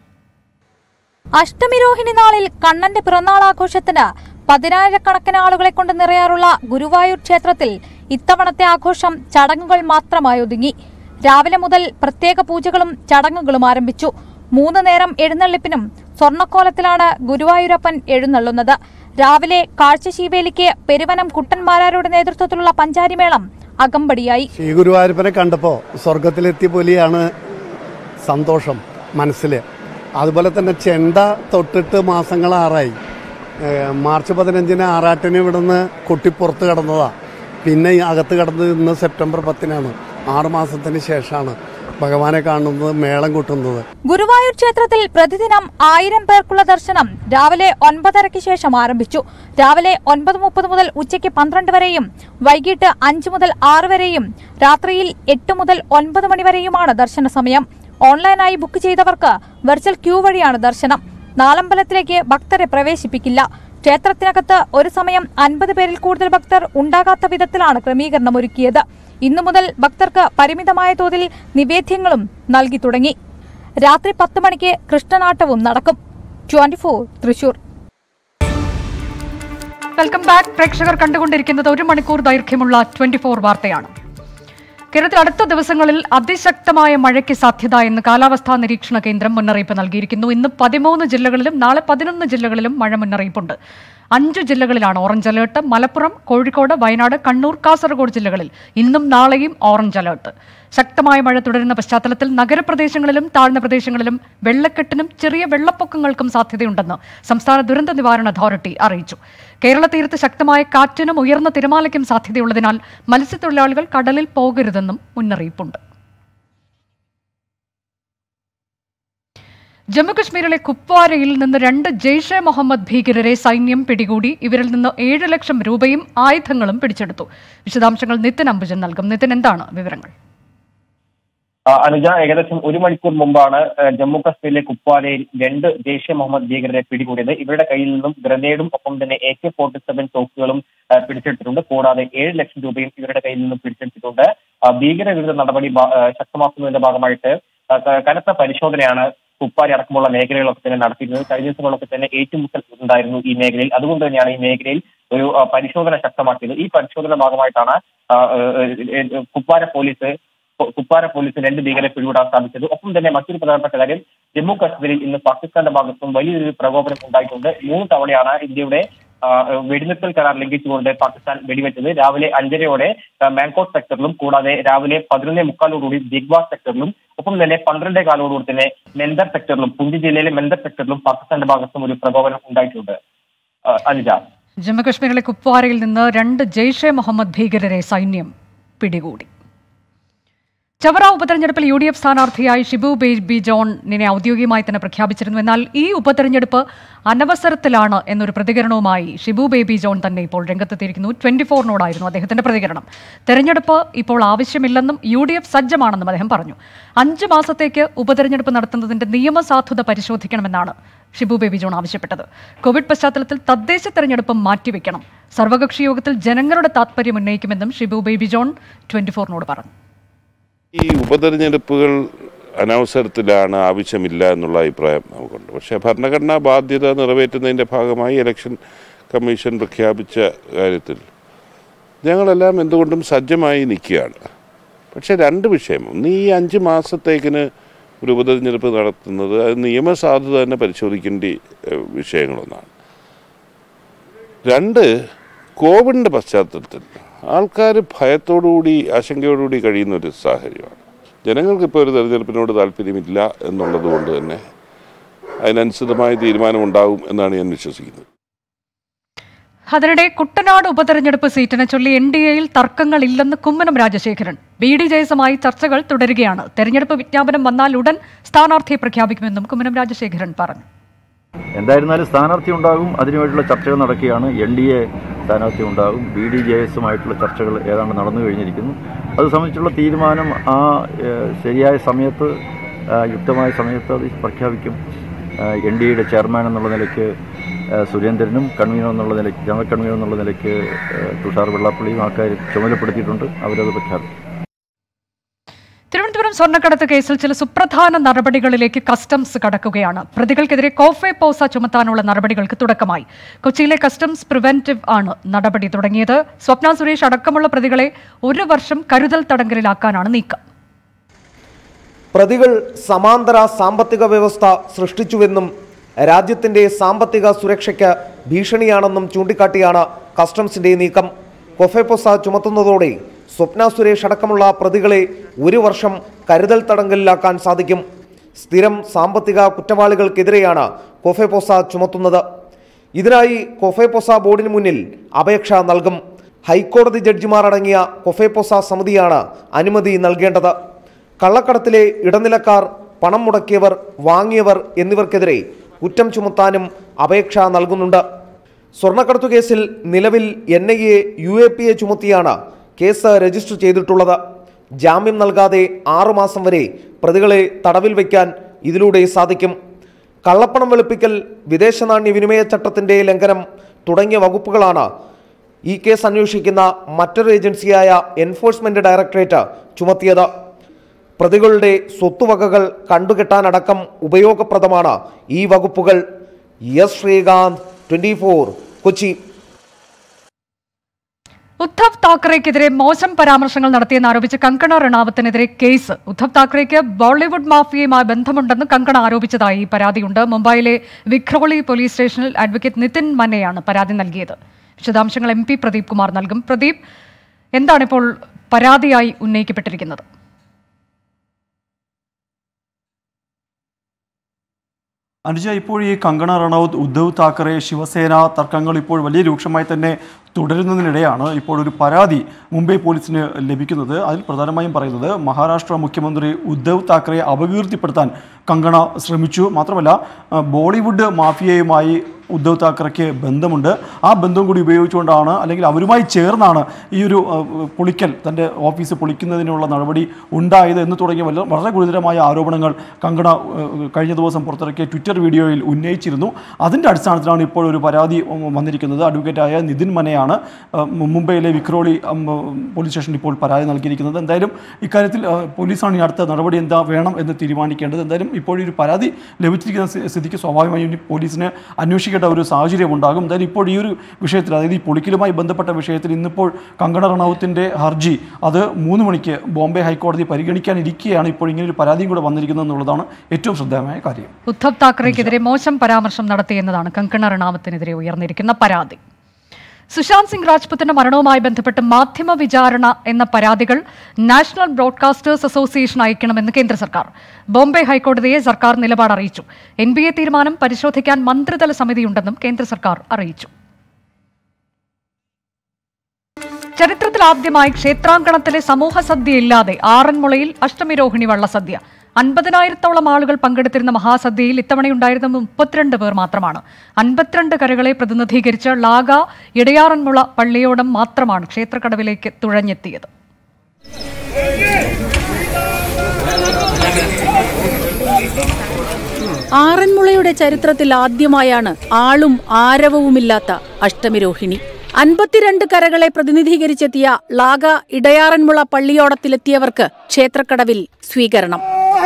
അഷ്ടമി രോഹിണി നാളിൽ കണ്ണന്റെ പിറന്നാൾ ആഘോഷത്തിന് പതിനായിരക്കണക്കിന് ആളുകളെ കൊണ്ട് നിറയാറുള്ള ഗുരുവായൂർ ക്ഷേത്രത്തിൽ ഇത്തവണത്തെ ആഘോഷം ചടങ്ങുകൾ മാത്രമായി ഒതുങ്ങി. രാവിലെ മുതൽ പ്രത്യേക പൂജകളും ചടങ്ങുകളും ആരംഭിച്ചു. മൂന്ന് നേരം എഴുന്നള്ളിപ്പിനും സ്വർണ്ണക്കോലത്തിലാണ് ഗുരുവായൂരപ്പൻ എഴുന്നള്ളുന്നത്. രാവിലെ കാഴ്ചശീവേലിക്ക് പെരുവനം കുട്ടൻമാരാരുടെ നേതൃത്വത്തിലുള്ള പഞ്ചാരിമേളം അകമ്പടിയായി. ശ്രീ ഗുരുവായൂരപ്പനെ കണ്ടപ്പോൾ സ്വർഗത്തിലെത്തിയ പോലെയാണ് സന്തോഷം മനസ്സിൽ. അതുപോലെ തന്നെ ചെണ്ട തൊട്ടിട്ട് മാസങ്ങളാറായി. മാർച്ച് പതിനഞ്ചിന് ആറാട്ടിന് ഇവിടുന്ന് കൊട്ടിപ്പുറത്ത് കിടന്നതാണ്. പിന്നെ അകത്ത് കിടന്നത് ഇന്ന് സെപ്റ്റംബർ പത്തിനാണ്. ആറുമാസത്തിന് ശേഷമാണ് ഭഗവാനെ കാണുന്നത്, മേളം കൂട്ടുന്നത്. ഗുരുവായൂർ ക്ഷേത്രത്തിൽ പ്രതിദിനം ആയിരം പേർക്കുള്ള ദർശനം രാവിലെ ഒൻപതരയ്ക്ക് ശേഷം ആരംഭിച്ചു. രാവിലെ ഒൻപത് മുപ്പത് മുതൽ ഉച്ചയ്ക്ക് പന്ത്രണ്ട് വരെയും വൈകിട്ട് അഞ്ച് മുതൽ ആറ് വരെയും രാത്രിയിൽ എട്ട് മുതൽ ഒൻപത് മണി വരെയുമാണ് ദർശന സമയം. ഓൺലൈനായി ബുക്ക് ചെയ്തവർക്ക് വെർച്വൽ ക്യൂ വഴിയാണ് ദർശനം. നാലമ്പലത്തിലേക്ക് ഭക്തരെ പ്രവേശിപ്പിക്കില്ല. ക്ഷേത്രത്തിനകത്ത് ഒരു സമയം അൻപത് പേരിൽ കൂടുതൽ ഭക്തർ ഉണ്ടാകാത്ത വിധത്തിലാണ് ക്രമീകരണം ഒരുക്കിയത്. ഇന്നു മുതൽ ഭക്തർക്ക് പരിമിതമായ തോതിൽ നിവേദ്യങ്ങളും നൽകി തുടങ്ങി. രാത്രി പത്ത് മണിക്ക് കൃഷ്ണനാട്ടവും നടക്കും. Twenty four Thrissur. Welcome back. പ്രേക്ഷകർ കണ്ടുകൊണ്ടിരിക്കുന്നത് ഒരു മണിക്കൂർ ദൈർഘ്യമുള്ള ട്വന്റി ഫോർ വാർത്തയാണ്. കേരളത്തിൽ അടുത്ത ദിവസങ്ങളിൽ അതിശക്തമായ മഴയ്ക്ക് സാധ്യത എന്ന് കാലാവസ്ഥാ നിരീക്ഷണ കേന്ദ്രം മുന്നറിയിപ്പ് നൽകിയിരിക്കുന്നു. ഇന്ന് പതിമൂന്ന് ജില്ലകളിലും നാളെ പതിനൊന്ന് ജില്ലകളിലും മഴ മുന്നറിയിപ്പുണ്ട്. അഞ്ചു ജില്ലകളിലാണ് ഓറഞ്ച് അലേർട്ട്. മലപ്പുറം, കോഴിക്കോട്, വയനാട്, കണ്ണൂർ, കാസർഗോഡ് ജില്ലകളിൽ ഇന്നും നാളെയും ഓറഞ്ച് അലേർട്ട്. ശക്തമായ മഴ തുടരുന്ന പശ്ചാത്തലത്തിൽ നഗരപ്രദേശങ്ങളിലും താഴ്ന്ന പ്രദേശങ്ങളിലും വെള്ളക്കെട്ടിനും ചെറിയ വെള്ളപ്പൊക്കങ്ങൾക്കും സാധ്യതയുണ്ടെന്ന് സംസ്ഥാന ദുരന്ത നിവാരണ അതോറിറ്റി അറിയിച്ചു. കേരള തീരത്ത് ശക്തമായ കാറ്റിനും ഉയർന്ന തിരമാലയ്ക്കും സാധ്യതയുള്ളതിനാൽ മത്സ്യത്തൊഴിലാളികൾ കടലിൽ പോകരുതെന്നും മുന്നറിയിപ്പുണ്ട്. ജമ്മുകശ്മീരിലെ കുപ്വാരയിൽ നിന്ന് രണ്ട് ജെയ്ഷെ മുഹമ്മദ് ഭീകരരെ സൈന്യം പിടികൂടി. ഇവരിൽ നിന്ന് ഏഴ് ലക്ഷം രൂപയും ആയുധങ്ങളും പിടിച്ചെടുത്തു. വിശദാംശങ്ങൾ നിതിൻ അംബുജൻ നൽകും. നിതിൻ, എന്താണ് വിവരങ്ങൾ? അനുജ, ഏകദേശം ഒരു മണിക്കൂർ മുമ്പാണ് ജമ്മു കശ്മീരിലെ കുപ്വാരയിൽ രണ്ട് ജെയ്ഷെ മുഹമ്മദ് ഭീകരരെ പിടികൂടിയത്. ഇവരുടെ കയ്യിൽ നിന്നും ഗ്രനേഡും ഒപ്പം തന്നെ എ കെ ഫോർട്ടി സെവൻ തോക്കുകളും പിടിച്ചെടുത്തിട്ടുണ്ട്. കൂടാതെ ഏഴ് ലക്ഷം രൂപയും ഇവരുടെ കയ്യിൽ നിന്നും പിടിച്ചെടുത്തിട്ടുണ്ട്. ഭീകരവിരുദ്ധ നടപടി ശക്തമാക്കുന്നതിന്റെ ഭാഗമായിട്ട് കനത്ത പരിശോധനയാണ് കുപ്വാര അടക്കമുള്ള മേഖലകളൊക്കെ തന്നെ നടത്തിയിരുന്നത്. കഴിഞ്ഞ ദിവസങ്ങളൊക്കെ തന്നെ ഏറ്റുമുട്ടൽ ഉണ്ടായിരുന്നു ഈ മേഖലയിൽ. അതുകൊണ്ട് തന്നെയാണ് ഈ മേഖലയിൽ ഒരു പരിശോധന ശക്തമാക്കിയത്. ഈ പരിശോധന ഭാഗമായിട്ടാണ് കുപ്വാര പോലീസ് കുപ്വാര പോലീസ് രണ്ട് ഭീകരരെ പിടികൂടാൻ സാധിച്ചത്. ഒപ്പം തന്നെ മറ്റൊരു പ്രധാനപ്പെട്ട കാര്യം, ജമ്മു കാശ്മീരിൽ ഇന്ന് പാകിസ്ഥാന്റെ ഭാഗത്തും വലിയൊരു പ്രകോപനം ഉണ്ടായിട്ടുണ്ട്. മൂന്ന് തവണയാണ് ഇന്ത്യയുടെ വെടിനിർത്തൽ കരാർ ലംഘിച്ചുകൊണ്ട് പാകിസ്ഥാൻ വെടിവെച്ചത്. രാവിലെ അഞ്ചരയോടെ മാങ്കോട്ട് സെക്ടറിലും കൂടാതെ രാവിലെ പതിനൊന്നേ മുക്കാലോടുകൂടി ദിഗ്വാസ് സെക്ടറിലും ഒപ്പം തന്നെ പന്ത്രണ്ടേ കാലോടുകൂടി തന്നെ മെന്ദർ സെക്ടറിലും പുഞ്ച് ജില്ലയിലെ മെന്ദർ സെക്ടറിലും പാകിസ്ഥാന്റെ ഭാഗത്തും ഒരു പ്രകോപനം ഉണ്ടായിട്ടുണ്ട്. അനുജ, ജമ്മുകശ്മീരിലെ കുപ്വാരയിൽ നിന്ന് രണ്ട് ജെയ്ഷെ മുഹമ്മദ് ഭീകരരെ സൈന്യം പിടികൂടി. ചവറ ഉപതെരഞ്ഞെടുപ്പിൽ യു ഡി എഫ് സ്ഥാനാർത്ഥിയായി ഷിബു ബേബി ജോണിനെ ഔദ്യോഗികമായി തന്നെ പ്രഖ്യാപിച്ചിരുന്നു. എന്നാൽ ഈ ഉപതെരഞ്ഞെടുപ്പ് അനവസരത്തിലാണ് എന്നൊരു പ്രതികരണവുമായി ഷിബു ബേബി ജോൺ തന്നെ ഇപ്പോൾ രംഗത്തെത്തിയിരിക്കുന്നു. ട്വന്റി ഫോറിനോടായിരുന്നു അദ്ദേഹത്തിന്റെ പ്രതികരണം. തെരഞ്ഞെടുപ്പ് ഇപ്പോൾ ആവശ്യമില്ലെന്നും യു ഡി എഫ് സജ്ജമാണെന്നും അദ്ദേഹം പറഞ്ഞു. അഞ്ച് മാസത്തേക്ക് ഉപതെരഞ്ഞെടുപ്പ് നടത്തുന്നതിന്റെ നിയമസാധുത പരിശോധിക്കണമെന്നാണ് ഷിബു ബേബി ജോൺ ആവശ്യപ്പെട്ടത്. കോവിഡ് പശ്ചാത്തലത്തിൽ തദ്ദേശ തെരഞ്ഞെടുപ്പ് മാറ്റിവെക്കണം. സർവകക്ഷി യോഗത്തിൽ ജനങ്ങളുടെ താത്പര്യം ഉന്നയിക്കുമെന്നും ഷിബു ബേബി ജോൺ ട്വന്റി ഫോറിനോട് പറഞ്ഞു. ഈ ഉപതെരഞ്ഞെടുപ്പുകൾ അനവസരത്തിലാണ്, ആവശ്യമില്ല എന്നുള്ള അഭിപ്രായം നമുക്കുണ്ട്. പക്ഷേ ഭരണഘടനാ ബാധ്യത നിറവേറ്റുന്നതിൻ്റെ ഭാഗമായി ഇലക്ഷൻ കമ്മീഷൻ പ്രഖ്യാപിച്ച കാര്യത്തിൽ ഞങ്ങളെല്ലാം എന്തുകൊണ്ടും സജ്ജമായി നിൽക്കുകയാണ്. പക്ഷേ രണ്ട് വിഷയം. ഒന്ന്, ഈ അഞ്ച് മാസത്തേക്കിന് ഒരു ഉപതെരഞ്ഞെടുപ്പ് നടത്തുന്നത് അത് നിയമസാധുത തന്നെ പരിശോധിക്കേണ്ട വിഷയങ്ങളൊന്നാണ്. രണ്ട്, കോവിഡിൻ്റെ പശ്ചാത്തലത്തിൽ ആൾക്കാർ ഭയത്തോടുകൂടി ആശങ്കയോടുകൂടി കഴിയുന്ന ഒരു സാഹചര്യമാണ്. ജനങ്ങൾക്കിപ്പോൾ ഒരു തെരഞ്ഞെടുപ്പിനോട് താല്പര്യമില്ല എന്നുള്ളത് കൊണ്ട് തന്നെ അതിനനുസൃതമായ തീരുമാനമുണ്ടാകും എന്നാണ് ഞാൻ വിശ്വസിക്കുന്നത്. അതിനിടെ കുട്ടനാട് ഉപതെരഞ്ഞെടുപ്പ് സീറ്റിനെ ചൊല്ലി എൻ ഡി എയിൽ തർക്കങ്ങളില്ലെന്ന് Kummanam Rajasekharan. B D J എസുമായി ചർച്ചകൾ തുടരുകയാണ്. തെരഞ്ഞെടുപ്പ് വിജ്ഞാപനം വന്നാൽ ഉടൻ സ്ഥാനാർത്ഥിയെ പ്രഖ്യാപിക്കുമെന്നും കുമ്മനം രാജശേഖരൻ പറഞ്ഞു. എന്തായിരുന്നാലും സ്ഥാനാർത്ഥി ഉണ്ടാകും, അതിനുവേണ്ടിയുള്ള ചർച്ചകൾ നടക്കുകയാണ്. എൻ ഡി എ സ്ഥാനാർത്ഥി ഉണ്ടാകും. ബി ഡി ജെ എസുമായിട്ടുള്ള ചർച്ചകൾ ഏതാണ്ട് നടന്നു കഴിഞ്ഞിരിക്കുന്നു. അത് സംബന്ധിച്ചുള്ള തീരുമാനം ആ ശരിയായ സമയത്ത്, യുക്തമായ സമയത്ത് അത് പ്രഖ്യാപിക്കും. എൻ ഡി എയുടെ ചെയർമാൻ എന്നുള്ള നിലയ്ക്ക് സുരേന്ദ്രനും കൺവീനർ എന്നുള്ള നിലയ്ക്ക് ജനറൽ കൺവീനർ എന്നുള്ള നിലയ്ക്ക് തുഷാർ വെള്ളാപ്പള്ളിയും ആൾക്കാരും ചുമതലപ്പെടുത്തിയിട്ടുണ്ട്. അവരത് പ്രഖ്യാപിക്കും. തിരുവനന്തപുരം സ്വർണ്ണക്കടത്ത് കേസിൽ ചില സുപ്രധാന നടപടികളിലേക്ക് കസ്റ്റംസ് കടക്കുകയാണ്. പ്രതികൾക്കെതിരെ കോഫെ പോസ ചുമത്താനുള്ള നടപടികൾക്ക് തുടക്കമായി. കൊച്ചിയിലെ കസ്റ്റംസ് പ്രിവെന്റീവ് ആണ് നടപടി തുടങ്ങിയത്. സ്വപ്ന സുരേഷ് അടക്കമുള്ള പ്രതികളെ ഒരു വർഷം കരുതൽ തടങ്കലിലാക്കാനാണ് നീക്കം. പ്രതികൾ സമാന്തര സാമ്പത്തിക വ്യവസ്ഥ സൃഷ്ടിച്ചുവെന്നും രാജ്യത്തിന്റെ സാമ്പത്തിക സുരക്ഷയ്ക്ക് ഭീഷണിയാണെന്നും ചൂണ്ടിക്കാട്ടിയാണ് കസ്റ്റംസിന്റെ നീക്കം. കൊഫെപോസ ചുമത്തുന്നതോടെ സ്വപ്ന സുരേഷ് അടക്കമുള്ള പ്രതികളെ ഒരു വർഷം കരുതൽ തടങ്കലിലാക്കാൻ സാധിക്കും. സ്ഥിരം സാമ്പത്തിക കുറ്റവാളികൾക്കെതിരെയാണ് കൊഫെപോസ ചുമത്തുന്നത്. ഇതിനായി കൊഫെപോസ ബോർഡിന് മുന്നിൽ അപേക്ഷ നൽകും. ഹൈക്കോടതി ജഡ്ജിമാർ അടങ്ങിയ കൊഫേപ്പൊസ സമിതിയാണ് അനുമതി നൽകേണ്ടത്. കള്ളക്കടത്തിലെ ഇടനിലക്കാർ, പണം മുടക്കിയവർ, വാങ്ങിയവർ എന്നിവർക്കെതിരെ കുറ്റം ചുമത്താനും അപേക്ഷ നൽകുന്നുണ്ട്. സ്വർണ്ണക്കടത്തു കേസിൽ നിലവിൽ N I A U A P A ചുമത്തിയാണ് കേസ് രജിസ്റ്റർ ചെയ്തിട്ടുള്ളത്. ജാമ്യം നൽകാതെ ആറുമാസം വരെ പ്രതികളെ തടവിൽ വയ്ക്കാൻ ഇതിലൂടെ സാധിക്കും. കള്ളപ്പണം വെളുപ്പിക്കൽ, വിദേശ നാണ്യ വിനിമയ ചട്ടത്തിന്റെ ലംഘനം തുടങ്ങിയ വകുപ്പുകളാണ് ഈ കേസ് അന്വേഷിക്കുന്ന മറ്റൊരു ഏജൻസിയായ എൻഫോഴ്സ്മെന്റ് ഡയറക്ടറേറ്റ് ചുമത്തിയത്. പ്രതികളുടെ സ്വത്തുവകകൾ കണ്ടുകെട്ടാനടക്കം ഉപയോഗപ്രദമാണ് ഈ വകുപ്പുകൾ. S Sreekanth, twenty four, Kochi. Uddhav താക്കറെക്കെതിരെ മോശം പരാമർശങ്ങൾ നടത്തിയെന്നാരോപിച്ച് കങ്കണ റണാവത്തിനെതിരെ കേസ്. ഉദ്ധവ് താക്കറെക്ക് ബോളിവുഡ് മാഫിയയുമായി ബന്ധമുണ്ടെന്ന് കങ്കണ ആരോപിച്ചതായി പരാതിയുണ്ട്. മുംബൈയിലെ വിഖ്രോളി പോലീസ് സ്റ്റേഷനിൽ അഡ്വക്കേറ്റ് നിതിൻ മന്നെയാണ് പരാതി നൽകിയത്. വിശദാംശങ്ങൾ എം പി പ്രദീപ് കുമാർ നൽകും. പ്രദീപ്, എന്താണിപ്പോൾ പരാതിയായി ഉന്നയിക്കപ്പെട്ടിരിക്കുന്നത്? അനുജ, ഇപ്പോൾ ഈ കങ്കണ റണൌത്ത്, ഉദ്ധവ് താക്കറെ, ശിവസേന തർക്കങ്ങൾ ഇപ്പോൾ വലിയ രൂക്ഷമായി തന്നെ തുടരുന്നതിനിടെയാണ് ഇപ്പോൾ ഒരു പരാതി മുംബൈ പോലീസിന് ലഭിക്കുന്നത്. അതിൽ പ്രധാനമായും പറയുന്നത് മഹാരാഷ്ട്ര മുഖ്യമന്ത്രി ഉദ്ധവ് താക്കറെ അപകീർത്തിപ്പെടുത്താൻ കങ്കണ ശ്രമിച്ചു. മാത്രമല്ല ബോളിവുഡ് മാഫിയയുമായി ഉദ്ധവ് താക്കറയ്ക്ക് ബന്ധമുണ്ട്. ആ ബന്ധം കൂടി ഉപയോഗിച്ചുകൊണ്ടാണ്, അല്ലെങ്കിൽ അവരുമായി ചേർന്നാണ് ഈ ഒരു പൊളിക്കൽ, തൻ്റെ ഓഫീസ് പൊളിക്കുന്നതിനുള്ള നടപടി ഉണ്ടായത് എന്ന് തുടങ്ങിയ വളരെ ഗുരുതരമായ ആരോപണങ്ങൾ കങ്കണ കഴിഞ്ഞ ദിവസം പുറത്തിറക്കിയ ട്വിറ്റർ വീഡിയോയിൽ ഉന്നയിച്ചിരുന്നു. അതിൻ്റെ അടിസ്ഥാനത്തിലാണ് ഇപ്പോൾ ഒരു പരാതി വന്നിരിക്കുന്നത്. അഡ്വക്കേറ്റായ നിതിൻ മനയാണ് മുംബൈയിലെ വിക്രോളി പോലീസ് സ്റ്റേഷനിൽ ഇപ്പോൾ പരാതി നൽകിയിരിക്കുന്നത്. എന്തായാലും ഇക്കാര്യത്തിൽ പോലീസാണ് ഈ അടുത്ത നടപടി എന്താ വേണം എന്ന് തീരുമാനിക്കേണ്ടത്. എന്തായാലും ഇപ്പോൾ ഈ ഒരു പരാതി ലഭിച്ചിരിക്കുന്ന സ്ഥിതിക്ക് സ്വാഭാവികമായും പോലീസിന് അന്വേഷിക്കേണ്ട ഒരു സാഹചര്യം ഉണ്ടാകും. എന്തായാലും ഇപ്പോൾ ഈ ഒരു വിഷയത്തിൽ, അതായത് ഈ പൊളിക്കലുമായി ബന്ധപ്പെട്ട വിഷയത്തിൽ ഇന്നിപ്പോൾ കങ്കണ റണൌത്തിൻ്റെ ഹർജി അത് മൂന്ന് മണിക്ക് ബോംബെ ഹൈക്കോടതി പരിഗണിക്കാനിരിക്കുകയാണ്. ഇപ്പോൾ ഇങ്ങനെ ഒരു പരാതിയും കൂടെ വന്നിരിക്കുന്നത് എന്നുള്ളതാണ് ഏറ്റവും ശ്രദ്ധേയമായ കാര്യം. ഉദ്ധവ് താക്കറെക്കെതിരെ മോശം പരാമർശം നടത്തിയെന്നതാണ് കങ്കണ റണാവത്തിനെതിരെ ഉയർന്നിരിക്കുന്ന പരാതി. സുശാന്ത് സിംഗ് രാജ്പുത്തിന്റെ മരണവുമായി ബന്ധപ്പെട്ട് മാധ്യമ വിചാരണ എന്ന പരാതികൾ നാഷണൽ ബ്രോഡ്കാസ്റ്റേഴ്സ് അസോസിയേഷൻ അയക്കണമെന്ന് കേന്ദ്ര സർക്കാർ. ബോംബെ ഹൈക്കോടതിയെ സർക്കാർ നിലപാട് അറിയിച്ചു. എൻ ബി എ തീരുമാനം പരിശോധിക്കാൻ മന്ത്രിതല സമിതിയുണ്ടെന്നും കേന്ദ്ര സർക്കാർ അറിയിച്ചു. ചരിത്രത്തിൽ ആദ്യമായി ക്ഷേത്രാങ്കണത്തിലെ സമൂഹ സദ്യ ഇല്ലാതെ ആറന്മുളയിൽ അഷ്ടമിരോഹിണി വള്ളസദ്യ. അൻപതിനായിരത്തോളം ആളുകൾ പങ്കെടുത്തിരുന്ന മഹാസദ്യയിൽ ഇത്തവണയുണ്ടായിരുന്ന മുപ്പത്തിരണ്ട് പേർ മാത്രമാണ്. അൻപത്തിരണ്ട് കരകളെ പ്രതിനിധീകരിച്ച് ലാഗ ഇടയാറന്മുള പള്ളിയോടം മാത്രമാണ് ക്ഷേത്രക്കടവിലേക്ക് തുഴഞ്ഞെത്തിയത്. ആറന്മുളയുടെ ചരിത്രത്തിൽ ആദ്യമായാണ് ആളും ആരവവുമില്ലാത്ത അഷ്ടമിരോഹിണി. അൻപത്തിരണ്ട് കരകളെ പ്രതിനിധീകരിച്ചെത്തിയ ലാഗ ഇടയാറന്മുള പള്ളിയോടത്തിലെത്തിയവർക്ക് ക്ഷേത്രക്കടവിൽ സ്വീകരണം.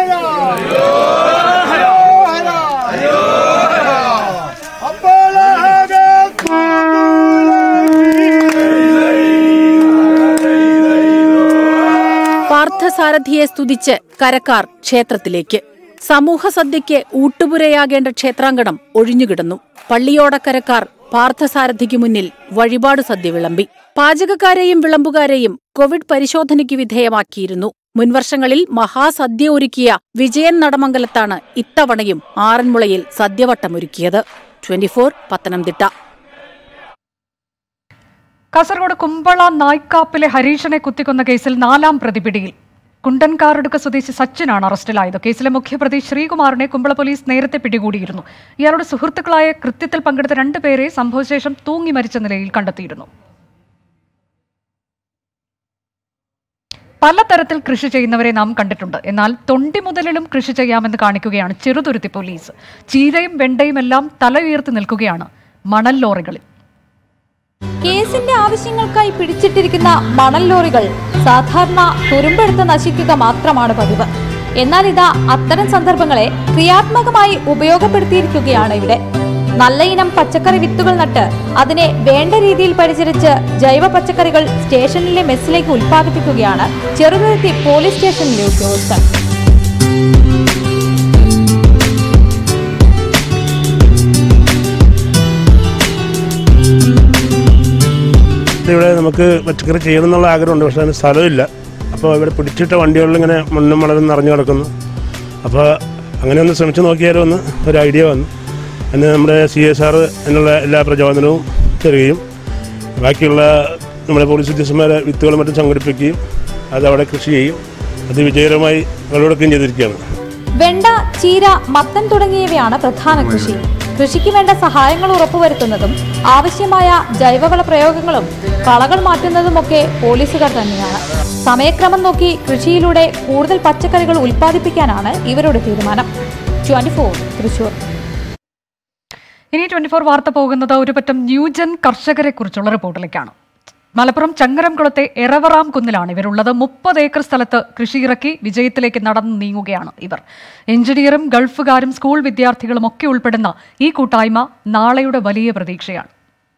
പാർത്ഥസാരഥിയെ സ്തുതിച്ച് കരക്കാർ ക്ഷേത്രത്തിലേക്ക്. സമൂഹ സദ്യയ്ക്ക് ഊട്ടുപുരയാകേണ്ട ക്ഷേത്രാങ്കണം ഒഴിഞ്ഞുകിടന്നു. പള്ളിയോടക്കരക്കാർ പാർത്ഥസാരഥിക്ക് മുന്നിൽ വഴിപാട് സദ്യ വിളമ്പി. പാചകക്കാരെയും വിളമ്പുകാരെയും കോവിഡ് പരിശോധനയ്ക്ക് വിധേയമാക്കിയിരുന്നു. മുൻവർഷങ്ങളിൽ മഹാസദ്യ ഒരുക്കിയ വിജയൻ നടമംഗലത്താണ് ഇത്തവണയും ആറന്മുളയിൽ സദ്യവട്ടമൊരുക്കിയത്. Twenty four Pathanamthitta. കാസർഗോഡ് കുമ്പള നായ്ക്കാപ്പിലെ ഹരീഷിനെ കുത്തിക്കൊന്ന കേസിൽ നാലാം പ്രതി പിടിയിൽ. കുണ്ടൻകാറടുക്ക സ്വദേശി സച്ചിനാണ് അറസ്റ്റിലായത്. കേസിലെ മുഖ്യപ്രതി ശ്രീകുമാറിനെ കുമ്പള പോലീസ് നേരത്തെ പിടികൂടിയിരുന്നു. ഇയാളുടെ സുഹൃത്തുക്കളായ കൃത്യത്തിൽ പങ്കെടുത്ത രണ്ടുപേരെ സംഭവശേഷം തൂങ്ങി മരിച്ച നിലയിൽ കണ്ടെത്തിയിരുന്നു. പലതരത്തിൽ കൃഷി ചെയ്യുന്നവരെ നാം കണ്ടിട്ടുണ്ട്. എന്നാൽ തൊണ്ടി മുതലിലും കൃഷി ചെയ്യാമെന്ന് കാണിക്കുകയാണ് ചെറുതുരുത്തി പോലീസ്. ചീരയും വെണ്ടയും എല്ലാം തല ഉയർത്തി നിൽക്കുകയാണ് മണൽ ലോറികളിൽ. കേസിന്റെ ആവശ്യങ്ങൾക്കായി പിടിച്ചിട്ടിരിക്കുന്ന മണൽ ലോറികൾ സാധാരണ തുരുമ്പെടുത്ത് നശിക്കുക മാത്രമാണ് പതിവ്. എന്നാൽ ഇതാ അത്തരം സന്ദർഭങ്ങളെ ക്രിയാത്മകമായി ഉപയോഗപ്പെടുത്തിയിരിക്കുകയാണ് ഇവിടെ. നല്ല ഇനം പച്ചക്കറി വിത്തുകൾ നട്ട് അതിനെ വേണ്ട രീതിയിൽ പരിചരിച്ച് ജൈവ പച്ചക്കറികൾ സ്റ്റേഷനിലെ മെസ്സിലേക്ക് ഉൽപ്പാദിപ്പിക്കുകയാണ് ചെറുതുരുത്തി പോലീസ് സ്റ്റേഷനിലെ ഉദ്യോഗസ്ഥർ. ഇവിടെ നമുക്ക് പച്ചക്കറി ചെയ്യണമെന്നുള്ള ആഗ്രഹമുണ്ട്, പക്ഷേ അതിന് സ്ഥലമില്ല. അപ്പോൾ ഇവിടെ പിടിച്ചിട്ട വണ്ടികളിൽ ഇങ്ങനെ മണ്ണും മണലും നിറഞ്ഞു കിടക്കുന്നു. അപ്പോൾ അങ്ങനെ ഒന്ന് ശ്രമിച്ചു നോക്കിയാലോ എന്ന് ഒരു ഐഡിയ വന്നു. അതിന് നമ്മുടെ സി എസ് ആർ എന്നുള്ള എല്ലാ പ്രചോദനവും തരികയും ബാക്കിയുള്ള നമ്മുടെ പോലീസ് ഉദ്യോഗസ്ഥന്മാരെ വിത്തുകളും മറ്റും സംഘടിപ്പിക്കുകയും അത് അവിടെ കൃഷി ചെയ്യും. അത് വിജയകരമായി വിളവെടുക്കുകയും ചെയ്തിരിക്കുകയാണ്. വെണ്ട, ചീര, മത്തൻ തുടങ്ങിയവയാണ് പ്രധാന കൃഷി. കൃഷിക്ക് വേണ്ട സഹായങ്ങൾ ഉറപ്പുവരുത്തുന്നതും ആവശ്യമായ ജൈവവള പ്രയോഗങ്ങളും കളകൾ മാറ്റുന്നതുമൊക്കെ പോലീസുകാർ തന്നെയാണ്. സമയക്രമം നോക്കി കൃഷിയിലൂടെ കൂടുതൽ പച്ചക്കറികൾ ഉൽപ്പാദിപ്പിക്കാനാണ് ഇവരുടെ തീരുമാനം. Twenty four Thrissur. ഇനി ട്വന്റി ഫോർ വാർത്ത പോകുന്നത് ഒരുപറ്റം ന്യൂജൻ കർഷകരെ കുറിച്ചുള്ള റിപ്പോർട്ടിലേക്കാണ്. മലപ്പുറം ചങ്ങരംകുളത്തെ എറവറാം കുന്നിലാണ് ഇവരുള്ളത്. മുപ്പത് ഏക്കർ സ്ഥലത്ത് കൃഷിയിറക്കി വിജയത്തിലേക്ക് നടന്നു നീങ്ങുകയാണ് ഇവർ. എഞ്ചിനീയറും ഗൾഫുകാരും സ്കൂൾ വിദ്യാർത്ഥികളും ഒക്കെ ഉൾപ്പെടുന്ന ഈ കൂട്ടായ്മ നാളെയുടെ വലിയ പ്രതീക്ഷയാണ്.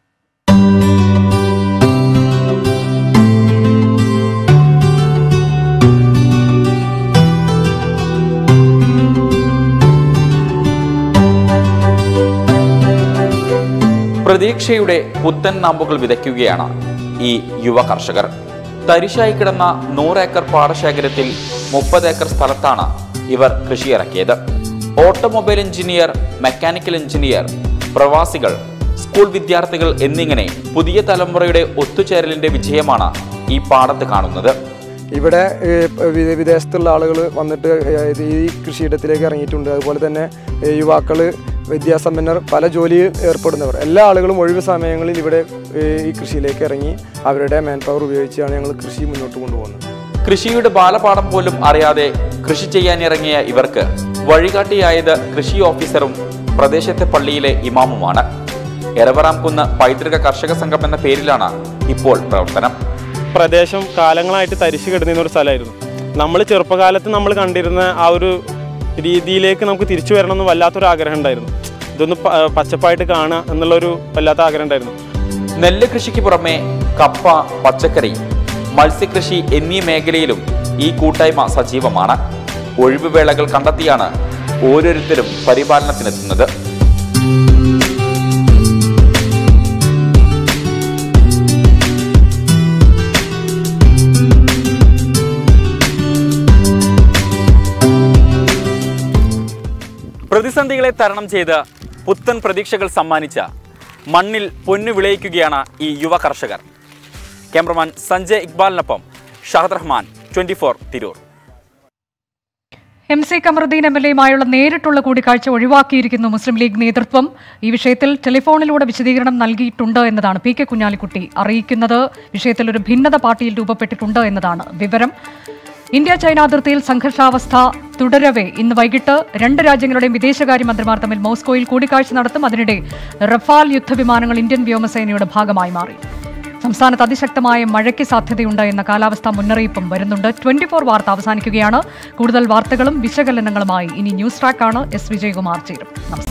പ്രതീക്ഷയുടെ പുത്തൻ നാമ്പുകൾ വിതയ്ക്കുകയാണ് ഈ യുവ കർഷകർ. തരിശായി കിടന്ന നൂറ് ഏക്കർ പാടശേഖരത്തിൽ മുപ്പത് ഏക്കർ സ്ഥലത്താണ് ഇവർ കൃഷിയിറക്കിയത്. ഓട്ടോമൊബൈൽ എഞ്ചിനീയർ, മെക്കാനിക്കൽ എഞ്ചിനീയർ, പ്രവാസികൾ, സ്കൂൾ വിദ്യാർത്ഥികൾ എന്നിങ്ങനെ പുതിയ തലമുറയുടെ ഒത്തുചേരലിന്റെ വിജയമാണ് ഈ പാടത്ത് കാണുന്നത്. ഇവിടെ വിദേശത്തുള്ള ആളുകൾ വന്നിട്ട് ഈ കൃഷിയിടത്തിലേക്ക് ഇറങ്ങിയിട്ടുണ്ട്. അതുപോലെ തന്നെ യുവാക്കൾ, വിദ്യാസമ്പന്നർ, പല ജോലിയിൽ ഏർപ്പെടുന്നവർ, എല്ലാ ആളുകളും ഒഴിവ് സമയങ്ങളിൽ ഇവിടെ ഈ കൃഷിയിലേക്ക് ഇറങ്ങി അവരുടെ മാൻ പവർ ഉപയോഗിച്ചാണ് ഞങ്ങൾ കൃഷി മുന്നോട്ട് കൊണ്ടുപോകുന്നത്. കൃഷിയുടെ ബാലപാഠം പോലും അറിയാതെ കൃഷി ചെയ്യാൻ ഇറങ്ങിയ ഇവർക്ക് വഴികാട്ടിയായത് കൃഷി ഓഫീസറും പ്രദേശത്തെ പള്ളിയിലെ ഇമാമുമാണ്. എറവറാംകുന്ന് പൈതൃക കർഷക സംഘം എന്ന പേരിലാണ് ഇപ്പോൾ പ്രവർത്തനം. പ്രദേശം കാലങ്ങളായിട്ട് തരിശു കിടന്നിരുന്ന ഒരു സ്ഥലമായിരുന്നു. നമ്മൾ ചെറുപ്പകാലത്ത് നമ്മൾ കണ്ടിരുന്ന ആ ഒരു രീതിയിലേക്ക് നമുക്ക് തിരിച്ചു വരണമെന്ന് വല്ലാത്തൊരു ആഗ്രഹം ഉണ്ടായിരുന്നു. ഇതൊന്ന് പച്ചപ്പായിട്ട് കാണുക എന്നുള്ളൊരു വല്ലാത്ത ആഗ്രഹം ഉണ്ടായിരുന്നു. നെല്ല് കൃഷിക്ക് പുറമെ കപ്പ, പച്ചക്കറി, മത്സ്യകൃഷി എന്നീ മേഖലയിലും ഈ കൂട്ടായ്മ സജീവമാണ്. ഒഴിവുവേളകൾ കണ്ടെത്തിയാണ് ഓരോരുത്തരും പരിപാലനത്തിനെത്തുന്നത്. പ്രതിസന്ധികളെ തരണം ചെയ്ത് പുത്തൻ പ്രതീക്ഷകൾ സമ്മാനിച്ച മണ്ണിൽ പൊന്നു വിളയിക്കുകയാണ് ഈ യുവ കർഷകർ. ക്യാമറമാൻ സഞ്ജയ് ഇക്ബാലിനൊപ്പം Shahad Rahman, twenty four Tirur. M C Kamaruddin M L എയുമായുള്ള നേരിട്ടുള്ള കൂടിക്കാഴ്ച ഒഴിവാക്കിയിരിക്കുന്നു മുസ്ലിം ലീഗ് നേതൃത്വം. ഈ വിഷയത്തിൽ ടെലിഫോണിലൂടെ വിശദീകരണം നൽകിയിട്ടുണ്ട് എന്നതാണ് പി കെ കുഞ്ഞാലിക്കുട്ടി അറിയിക്കുന്നത്. വിഷയത്തിൽ ഒരു ഭിന്നത പാർട്ടിയിൽ രൂപപ്പെട്ടിട്ടുണ്ട് എന്നതാണ് വിവരം. ഇന്ത്യ ചൈന അതിർത്തിയിൽ സംഘർഷാവസ്ഥ തുടരവെ ഇന്ന് വൈകിട്ട് രണ്ട് രാജ്യങ്ങളുടെയും വിദേശകാര്യമന്ത്രിമാർ തമ്മിൽ മോസ്കോയിൽ കൂടിക്കാഴ്ച നടത്തും. അതിനിടെ റഫാൽ യുദ്ധവിമാനങ്ങൾ ഇന്ത്യൻ വ്യോമസേനയുടെ ഭാഗമായി മാറി. സംസ്ഥാനത്ത് അതിശക്തമായ മഴയ്ക്ക് സാധ്യതയുണ്ട് എന്ന കാലാവസ്ഥാ മുന്നറിയിപ്പും വരുന്നുണ്ട്. ട്വന്റി ഫോർ വാർത്ത അവസാനിക്കുകയാണ്. കൂടുതൽ വാർത്തകളും വിശകലനങ്ങളുമായി ഇനി ന്യൂസ് ട്രാക്കാണ്. എസ് വിജയകുമാർ ചേരും. നമസ്കാരം.